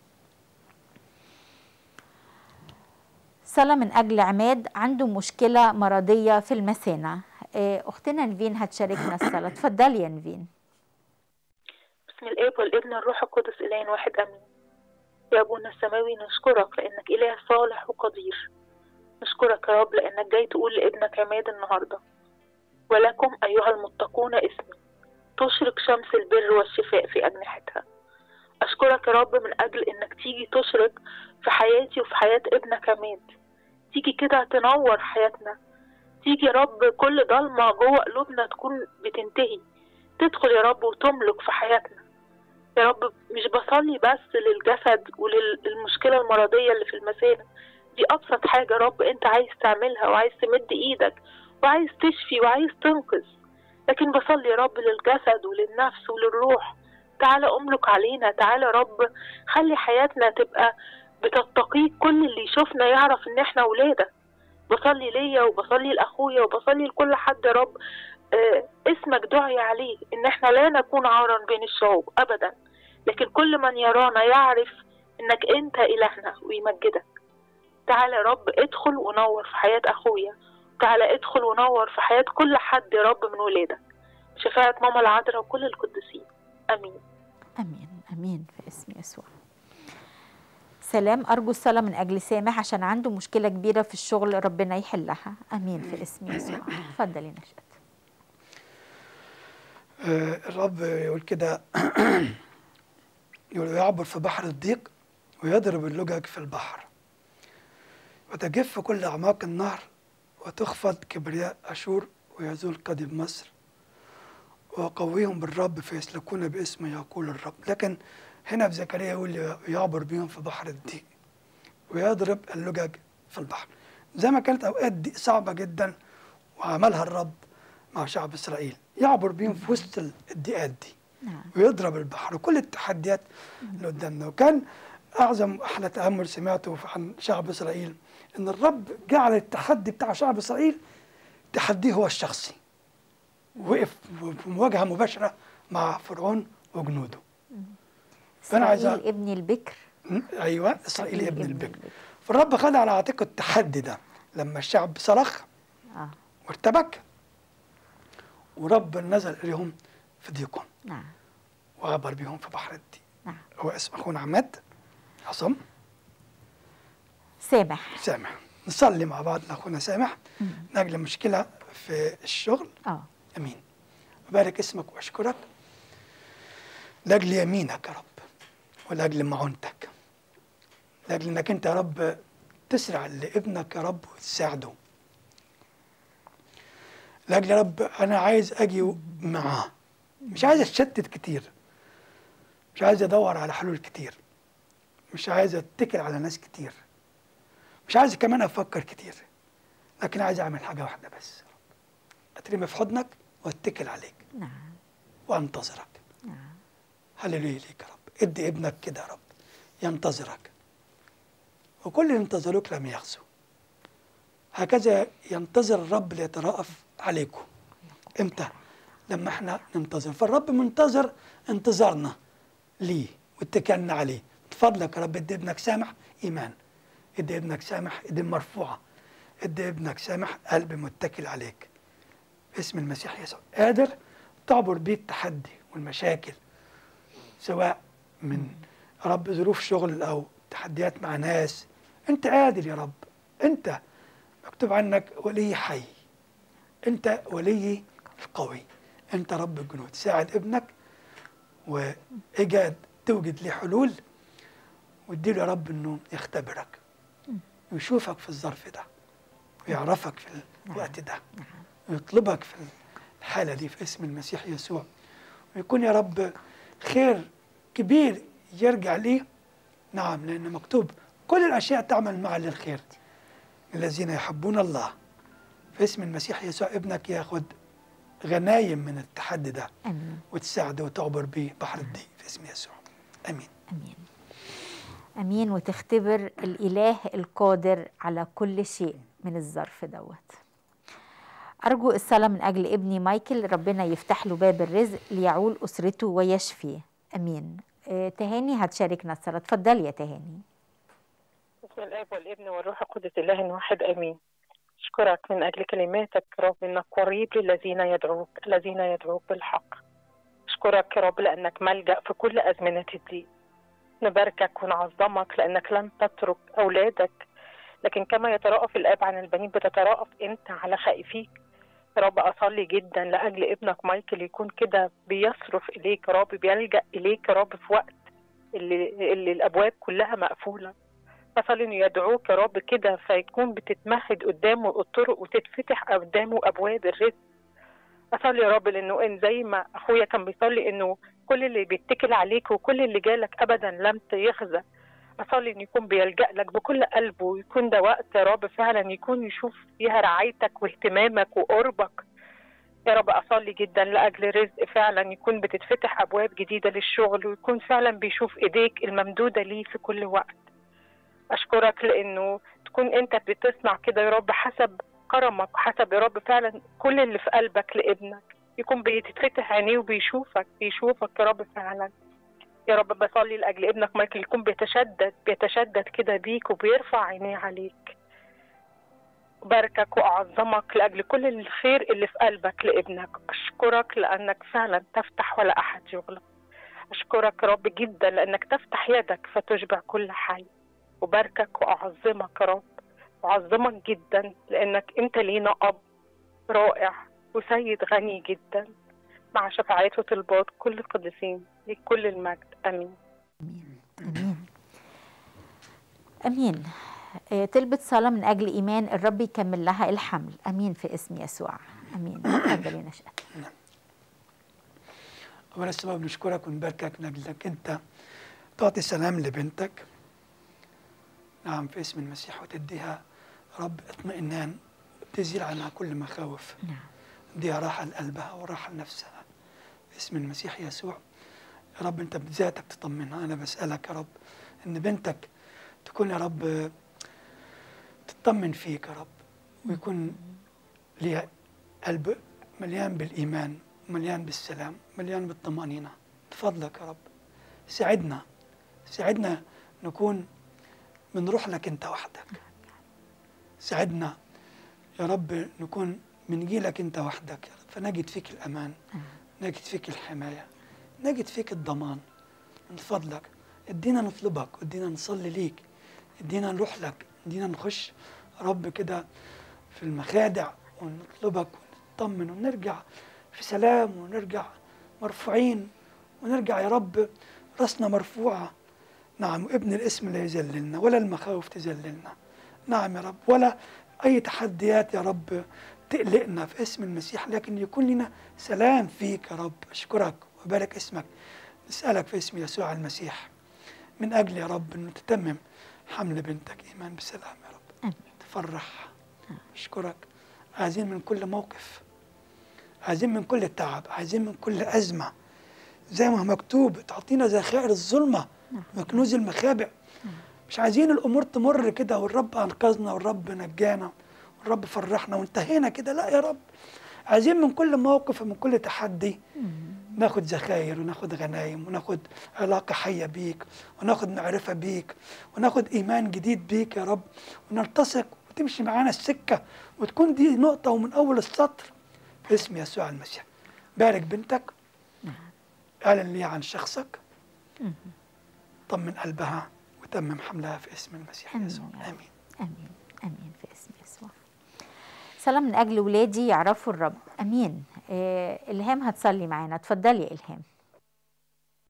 صلاة من أجل عماد عنده مشكلة مرضية في المثانة. أختنا نفين هتشاركنا الصلاة. تفضلي يا نفين. بسم الآب والابن والروح القدس إله واحد أمين. يا أبونا السماوي نشكرك لأنك إله صالح وقدير. نشكرك يا رب لأنك جاي تقول لابنك عماد النهاردة: ولكم أيها المتقون اسمي تشرق شمس البر والشفاء في أجنحتها. أشكرك يا رب من أجل إنك تيجي تشرق في حياتي وفي حياة ابنك عماد، تيجي كده تنور حياتنا، تيجي يا رب كل ضلمة جوه قلوبنا تكون بتنتهي، تدخل يا رب وتملك في حياتنا. يا رب مش بصلي بس للجسد وللمشكلة المرضية اللي في المثانة، دي أبسط حاجة يا رب أنت عايز تعملها، وعايز تمد إيدك وعايز تشفي وعايز تنقذ، لكن بصلي يا رب للجسد وللنفس وللروح. تعالى أملك علينا، تعالى يا رب خلي حياتنا تبقى بتتقيك، كل اللي يشوفنا يعرف إن إحنا ولادك. بصلي ليا وبصلي لأخويا وبصلي لكل حد يا رب اسمك دعي عليه، إن إحنا لا نكون عارا بين الشعوب أبدا، لكن كل من يرانا يعرف إنك أنت إلهنا ويمجدك. تعالى يا رب ادخل ونور في حياة أخويا، تعالى ادخل ونور في حياة كل حد يا رب من ولادك، شفاعة ماما العذراء وكل القديسين. أمين أمين أمين في اسم يسوع. سلام. أرجو الصلاة من أجل سامح عشان عنده مشكلة كبيرة في الشغل، ربنا يحلها. أمين في اسم يسوع. اتفضلي نشأت. الرب يقول كده يقول: يعبر في بحر الضيق ويضرب اللجج في البحر، وتجف كل أعماق النهر، وتخفض كبرياء أشور، ويزول قضيب مصر، وقويهم بالرب فيسلكون باسم يقول الرب. لكن هنا في زكريا يقول يعبر بهم في بحر الضيق ويضرب اللجج في البحر، زي ما كانت أوقات دي صعبة جدا وعملها الرب مع شعب إسرائيل، يعبر بهم في وسط الضيقات دي ويضرب البحر وكل التحديات اللي قدامنا. وكان أعظم أحلى تأمل سمعته عن شعب إسرائيل إن الرب جعل التحدي بتاع شعب إسرائيل تحديه هو الشخصي، وقف في مواجهة مباشرة مع فرعون وجنوده. فأنا عايز ابن البكر. أيوة، إسرائيل ابن البكر. فالرب خد على عاتقه التحدي ده لما الشعب صرخ وارتبك، ورب نزل إليهم في ضيقهم وعبر بهم في بحر الضيق. هو اسم أخونا عماد عصام سامح. نصلي مع بعض لأخونا سامح نجل مشكلة في الشغل. أمين. أبارك اسمك وأشكرك لأجل يمينك يا رب، ولأجل معونتك، لأجل أنك أنت يا رب تسرع لابنك يا رب وتساعده. لأجل يا رب أنا عايز أجي معاه، مش عايز أتشتت كتير، مش عايز أدور على حلول كتير، مش عايز أتكل على ناس كتير، مش عايز كمان أفكر كتير، لكن عايز أعمل حاجة واحدة بس: أترمي في حضنك وأتكل عليك وأنتظرك. هللويا ليك يا رب. ادي ابنك كده يا رب ينتظرك، وكل اللي انتظروك لم يخزوا. هكذا ينتظر الرب ليترأف عليكم. امتى؟ لما احنا ننتظر. فالرب منتظر انتظارنا ليه واتكلنا عليه. بفضلك يا رب ادي ابنك سامح ايمان، ادي ابنك سامح ايدين مرفوعه، ادي ابنك سامح قلب متكل عليك باسم المسيح يسوع. قادر تعبر بيه التحدي والمشاكل، سواء من رب ظروف شغل او تحديات مع ناس. انت قادر يا رب، انت مكتوب عنك ولي حي، انت ولي القوي، انت رب الجنود. ساعد ابنك وإيجاد توجد ليه حلول، واديله يا رب إنه يختبرك ويشوفك في الظرف ده ويعرفك في الوقت ده ويطلبك في الحالة دي في اسم المسيح يسوع، ويكون يا رب خير كبير يرجع ليه. نعم، لأن مكتوب كل الأشياء تعمل معا للخير الذين يحبون الله. في اسم المسيح يسوع ابنك ياخد غنايم من التحدي ده. امين. وتساعده وتعبر بيه بحر الضيق في اسم يسوع. امين. امين. امين. وتختبر الاله القادر على كل شيء من الظرف دوت. ارجو الصلاه من اجل ابني مايكل، ربنا يفتح له باب الرزق ليعول اسرته ويشفيه. امين. تهاني هتشاركنا الصلاه. اتفضلي يا تهاني. بسم الاب والابن والروح القدس اله واحد امين. اشكرك من اجل كلماتك يا رب، انك قريب للذين يدعوك بالحق. اشكرك يا رب لانك ملجأ في كل ازمنه الضيق. نباركك ونعظمك لانك لم تترك اولادك، لكن كما يترأف الاب عن البنين بتترأف انت على خائفيك. يا رب اصلي جدا لاجل ابنك مايكل يكون كده بيصرف اليك يا رب، بيلجأ اليك يا رب في وقت اللي الابواب كلها مقفوله. أصلي إنه يدعوك يا رب كده فيكون بتتمهد قدامه الطرق وتتفتح قدامه أبواب الرزق. أصلي يا رب لأنه إن زي ما أخويا كان بيصلي إنه كل اللي بيتكل عليك وكل اللي جالك أبدا لم يخزى. أصلي إنه يكون بيلجأ لك بكل قلبه، ويكون ده وقت يا رب فعلا يكون يشوف فيها رعايتك واهتمامك وقربك. يا رب أصلي جدا لأجل رزق فعلا يكون بتتفتح أبواب جديدة للشغل، ويكون فعلا بيشوف إيديك الممدودة ليه في كل وقت. أشكرك لأنه تكون أنت بتصنع كده يا رب حسب كرمك، وحسب يا رب فعلا كل اللي في قلبك لابنك يكون بيتفتح عينيه وبيشوفك يا رب فعلا. يا رب بصلي لأجل ابنك مايكل يكون بيتشدد كده بيك وبيرفع عينيه عليك. باركك وأعظمك لأجل كل الخير اللي في قلبك لابنك. أشكرك لأنك فعلا تفتح ولا أحد يغلق. أشكرك يا رب جدا لأنك تفتح يدك فتشبع كل حي. وباركك وأعظمك يا رب، وأعظمك جدا لأنك أنت لينا أب رائع وسيد غني جدا، مع شفاعات وطلبات كل القديسين لك كل المجد. آمين. آمين. آمين. طلبت صلاة من أجل إيمان الرب يكمل لها الحمل. أمين في اسم يسوع. أمين. تفضلي نشأة. أولا السبب بنشكرك ونباركك من أجلك أنت تعطي سلام لبنتك. نعم في اسم المسيح، وتديها رب اطمئنان وتزيل عنها كل مخاوف. نعم. تديها راحة لقلبها وراحة لنفسها في اسم المسيح يسوع. يا رب أنت بذاتك تطمنها. أنا بسألك يا رب إن بنتك تكون يا رب تطمن فيك يا رب، ويكون ليها قلب مليان بالإيمان ومليان بالسلام مليان بالطمأنينة. بفضلك يا رب ساعدنا نكون بنروح لك أنت وحدك. ساعدنا يا رب نكون بنجي لك أنت وحدك يا رب، فنجد فيك الأمان، نجد فيك الحماية، نجد فيك الضمان. من فضلك ادينا نطلبك، ادينا نصلي ليك، ادينا نروح لك، ادينا نخش رب كده في المخادع ونطلبك ونطمن ونرجع في سلام، ونرجع مرفوعين، ونرجع يا رب راسنا مرفوعة. نعم، وابن الاسم لا يذللنا ولا المخاوف تذللنا. نعم يا رب، ولا أي تحديات يا رب تقلقنا في اسم المسيح، لكن يكون لنا سلام فيك يا رب. أشكرك وبارك اسمك. نسألك في اسم يسوع المسيح من أجل يا رب أنه تتمم حمل بنتك إيمان بسلام يا رب. تفرح. أشكرك. عايزين من كل موقف، عايزين من كل تعب، عايزين من كل أزمة زي ما مكتوب تعطينا ذخائر الظلمة وكنوز المخابئ. مش عايزين الأمور تمر كده والرب أنقذنا والرب نجانا والرب فرحنا وانتهينا كده. لا يا رب، عايزين من كل موقف ومن كل تحدي ناخد ذخائر وناخد غنايم وناخد علاقة حية بيك وناخد معرفة بيك وناخد إيمان جديد بيك يا رب، ونلتصق وتمشي معانا السكة وتكون دي نقطة ومن أول السطر في اسم يسوع المسيح. بارك بنتك، اعلن لي عن شخصك، طمن قلبها وتمم حملها في اسم المسيح يسوع. آمين. آمين. آمين في اسم يسوع. صلاة من أجل ولادي يعرفوا الرب. أمين. إلهام هتصلي معانا. اتفضلي يا إلهام.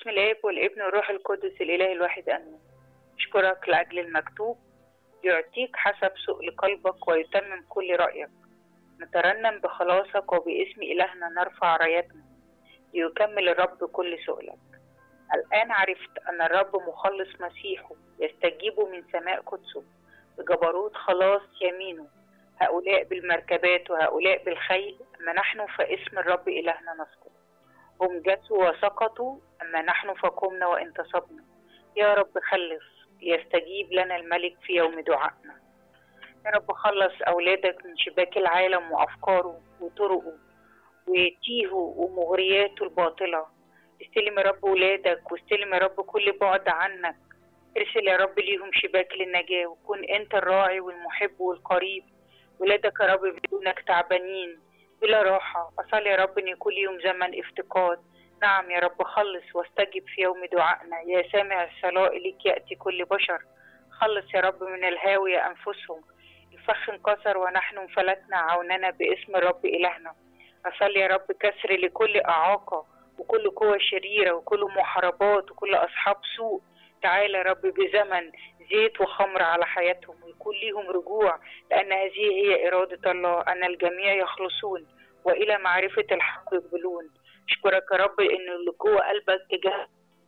بسم الآب والابن والروح القدس الإله الواحد آمين. أشكرك لأجل المكتوب يعطيك حسب سؤل قلبك ويتمم كل رأيك. نترنم بخلاصك وباسم إلهنا نرفع رايتنا ليكمل الرب كل سؤلك. الآن عرفت أن الرب مخلص مسيحه يستجيب من سماء قدسه بجبروت خلاص يمينه، هؤلاء بالمركبات وهؤلاء بالخيل، أما نحن فاسم الرب إلهنا نسقط. هم جسوا وسقطوا، أما نحن فقمنا وانتصبنا. يا رب خلص ليستجيب لنا الملك في يوم دعائنا. يا رب خلص أولادك من شباك العالم وأفكاره وطرقه وتيهه ومغرياته الباطلة. استلم يا رب ولادك واستلم يا رب كل بعد عنك. ارسل يا رب ليهم شباك للنجاة، وكن أنت الراعي والمحب والقريب. ولادك يا رب بدونك تعبانين بلا راحة. أصلي يا رب أن يكون ليهم زمن افتقاد. نعم يا رب خلص واستجب في يوم دعائنا. يا سامع الصلاة إليك يأتي كل بشر. خلص يا رب من الهاوية أنفسهم. الفخ انكسر ونحن انفلتنا، عوننا باسم الرب إلهنا. أصلي يا رب كسر لكل إعاقة وكل قوة شريرة وكل محاربات وكل أصحاب سوء. تعالى يا رب بزمن زيت وخمر على حياتهم ويكون ليهم رجوع، لأن هذه هي إرادة الله أن الجميع يخلصون وإلى معرفة الحق يقبلون. أشكرك يا رب إن اللي جوه قلبك تجاه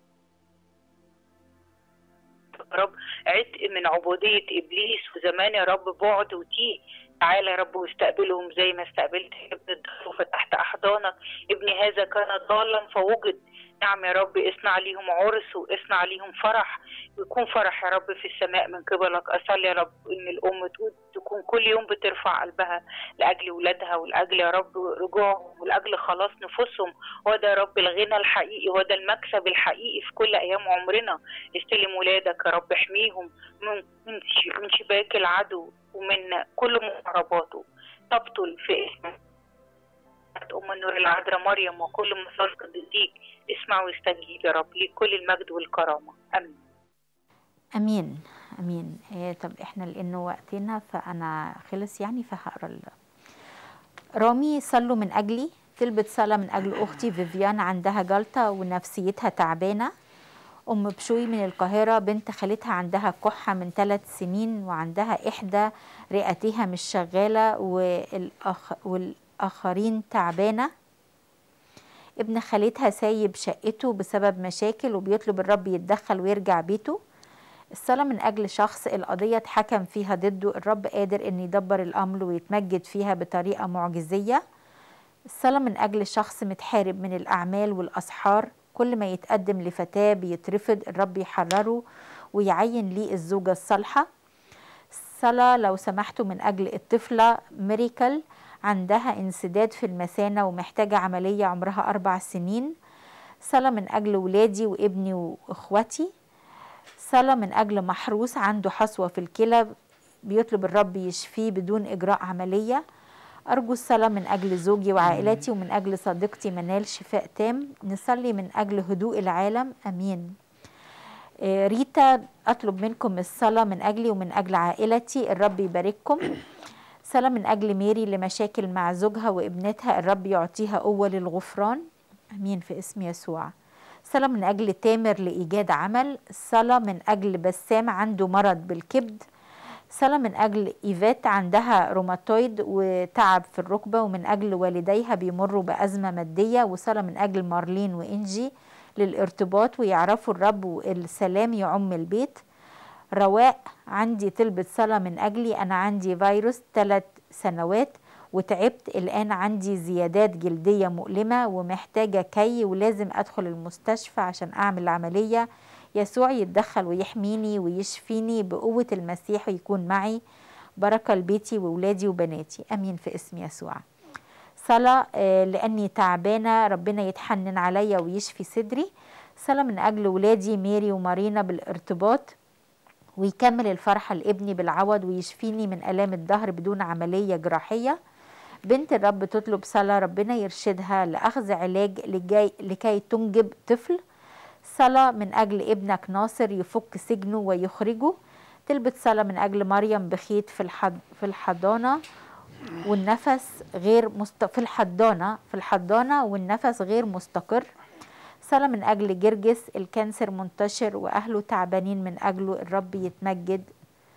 يا رب عتق من عبودية إبليس وزمان يا رب بعد وتيه. تعالى يا رب واستقبلهم زي ما استقبلت ابن الضال وفتحت أحضانك. ابني هذا كان ضالا فوجد. نعم يا رب اصنع ليهم عرس واصنع ليهم فرح، ويكون فرح يا رب في السماء من قبلك. أصلي يا رب إن الأم تكون كل يوم بترفع قلبها لأجل ولادها ولأجل يا رب رجوعهم ولأجل خلاص نفوسهم. وده يا رب الغنى الحقيقي وده المكسب الحقيقي في كل أيام عمرنا. استلم ولادك يا رب، احميهم من شباك العدو ومن كل محارباته. تبطل في اسم أم النور العذراء مريم وكل مصالح قديسيك. اسمع واستجيب يا رب، لكل المجد والكرامة. أمين أمين أمين. طب إحنا لأنه وقتنا فأنا خلص يعني فهقرأ. رامي صلوا من أجلي. طلبت صلاة من أجل أختي فيفيان، عندها جلطة ونفسيتها تعبانة. أم بشوي من القاهرة، بنت خالتها عندها كحة من 3 سنين وعندها إحدى رئتها مش شغالة والآخرين تعبانة. ابن خالتها سايب شقته بسبب مشاكل وبيطلب الرب يتدخل ويرجع بيته. الصلاة من أجل شخص القضية اتحكم فيها ضده، الرب قادر إن يدبر الأمر ويتمجد فيها بطريقة معجزية. الصلاة من أجل شخص متحارب من الأعمال والأسحار، كل ما يتقدم لفتاة بيترفض، الرب يحرره ويعين ليه الزوجة الصالحة. الصلاة لو سمحتوا من أجل الطفلة ميريكل، عندها انسداد في المثانة ومحتاجة عملية، عمرها 4 سنين. صلاة من أجل ولادي وابني وإخوتي. صلاة من أجل محروس عنده حصوة في الكلى، بيطلب الرب يشفيه بدون إجراء عملية. أرجو الصلاة من أجل زوجي وعائلتي ومن أجل صديقتي منال شفاء تام. نصلي من أجل هدوء العالم. أمين. ريتا أطلب منكم الصلاة من أجلي ومن أجل عائلتي، الرب يبارككم. صلاة من أجل ميري لمشاكل مع زوجها وابنتها، الرب يعطيها قوة للغفران. أمين في اسم يسوع. صلاة من أجل تامر لإيجاد عمل. صلاة من أجل بسام عنده مرض بالكبد. صلاة من أجل إيفات عندها روماتويد وتعب في الركبة ومن أجل والديها بيمروا بأزمة مادية. وصلاة من أجل مارلين وإنجي للارتباط ويعرفوا الرب والسلام يعم البيت. رواء عندي طلبة صلاة من أجلي، أنا عندي فيروس 3 سنوات وتعبت، الآن عندي زيادات جلدية مؤلمة ومحتاجة كي ولازم أدخل المستشفى عشان أعمل عملية. يسوع يتدخل ويحميني ويشفيني بقوة المسيح ويكون معي. بركة لبيتي وولادي وبناتي. أمين في اسم يسوع. صلاة لأني تعبانة، ربنا يتحنن عليا ويشفي صدري. صلاة من أجل ولادي ميري ومارينا بالارتباط ويكمل الفرحة لابني بالعوض ويشفيني من آلام الظهر بدون عملية جراحية. بنت الرب تطلب صلاة ربنا يرشدها لأخذ علاج لكي تنجب طفل. صلاة من أجل ابنك ناصر يفك سجنه ويخرجه. طلبت صلاة من أجل مريم بخيت في الحضانة والنفس غير في الحضانة والنفس غير مستقر. صلاة من أجل جرجس، الكانسر منتشر وأهله تعبانين من أجله، الرب يتمجد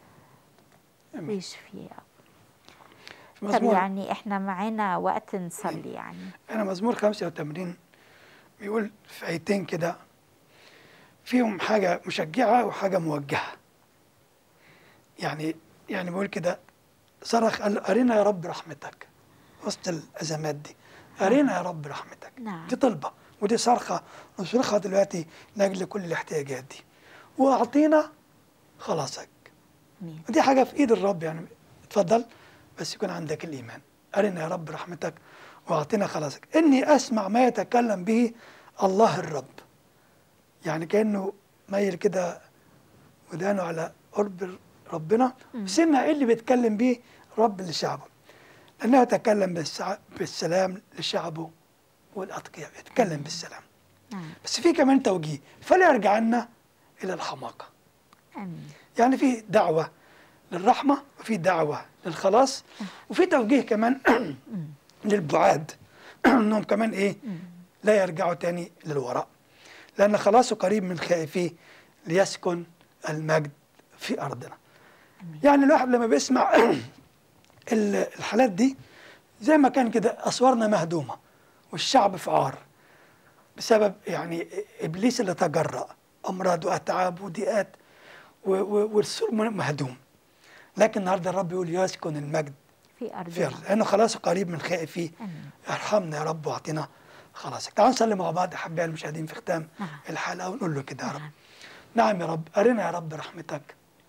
ويشفيه. طب يعني احنا معانا وقت نصلي يعني. أنا مزمور 85 بيقول في آيتين كده فيهم حاجة مشجعة وحاجة موجهة. يعني بيقول كده صرخ قال أرينا يا رب رحمتك وسط الأزمات دي، أرينا يا رب رحمتك. دي طلبة ودي صرخة نصرخها دلوقتي لأجل كل الاحتياجات دي، وأعطينا خلاصك. ودي حاجة في إيد الرب يعني. اتفضل بس يكون عندك الإيمان. أرنا يا رب رحمتك وأعطينا خلاصك، إني أسمع ما يتكلم به الله الرب. يعني كأنه ميل كده ودانه على قرب ربنا، سمع إيه اللي بيتكلم به رب لشعبه، لأنه يتكلم بالسلام لشعبه والأتقياء، يتكلم بالسلام. بس في كمان توجيه، فلا يرجعنا إلى الحماقة. يعني في دعوة للرحمة وفي دعوة للخلاص وفي توجيه كمان للبعاد انهم كمان ايه لا يرجعوا تاني للوراء، لان خلاصه قريب من خائفيه ليسكن المجد في ارضنا. يعني الواحد لما بيسمع الحالات دي زي ما كان كده اسوارنا مهدومه والشعب في عار بسبب يعني ابليس اللي تجرأ، امراض واتعاب وضيقات والسور مهدوم. لكن النهارده الرب يقول يسكن المجد في أرضنا، لأنه خلاص قريب من خائفيه. ارحمنا يا رب واعطينا خلاصك. تعالوا نصلي مع بعض أحبائي المشاهدين في ختام الحلقة ونقول له كده يا رب. نعم يا رب، أرنا يا رب رحمتك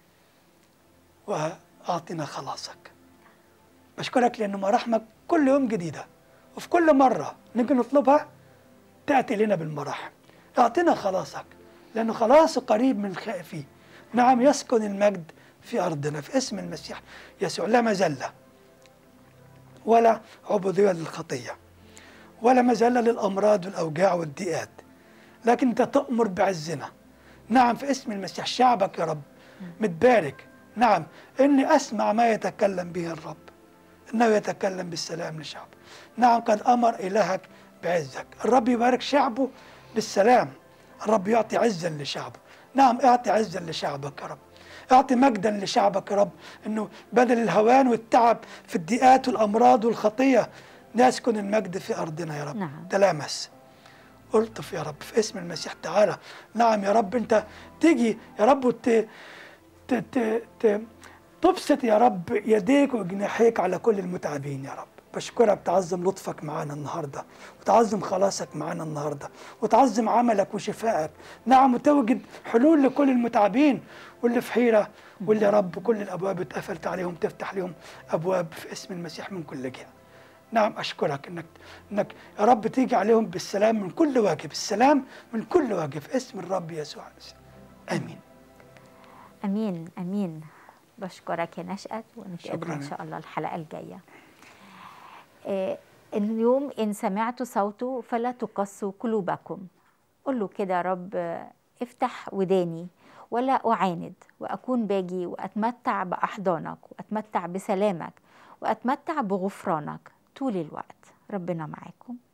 وأعطينا خلاصك. بشكرك لأنه مراحمك كل يوم جديدة، وفي كل مرة نيجي نطلبها تأتي لنا بالمراحم. أعطينا خلاصك لأنه خلاص قريب من خائفيه. نعم يسكن المجد في أرضنا في اسم المسيح يسوع. لا مذلة ولا عبودية للخطية ولا مذلة للأمراض والأوجاع والضيقات، لكن أنت تأمر بعزنا. نعم في اسم المسيح شعبك يا رب متبارك. نعم إني أسمع ما يتكلم به الرب، إنه يتكلم بالسلام لشعبه. نعم قد أمر إلهك بعزك. الرب يبارك شعبه بالسلام، الرب يعطي عزا لشعبه. نعم اعطي عزا لشعبك يا رب، اعطي مجدا لشعبك يا رب، انه بدل الهوان والتعب في الضيقات والامراض والخطيه يسكن المجد في ارضنا يا رب. تلامس الطف يا رب في اسم المسيح. تعالى نعم يا رب انت تيجي يا رب تبسط يا رب يديك وجناحيك على كل المتعبين يا رب. بشكرك تعظم لطفك معانا النهارده، وتعظم خلاصك معانا النهارده، وتعظم عملك وشفائك. نعم وتوجد حلول لكل المتعبين واللي في حيره، واللي يا رب كل الابواب اتقفلت عليهم تفتح لهم ابواب في اسم المسيح من كل جهه. نعم اشكرك انك يا رب تيجي عليهم بالسلام من كل واجب، السلام من كل واجب في اسم الرب يسوع المسيح. امين امين امين. بشكرك يا نشأت، ونتقابل ان شاء الله الحلقه الجايه. اليوم إن سمعت صوته فلا تقسوا قلوبكم. قل له كده يا رب افتح وداني ولا أعاند، وأكون باجي وأتمتع بأحضانك وأتمتع بسلامك وأتمتع بغفرانك طول الوقت. ربنا معاكم.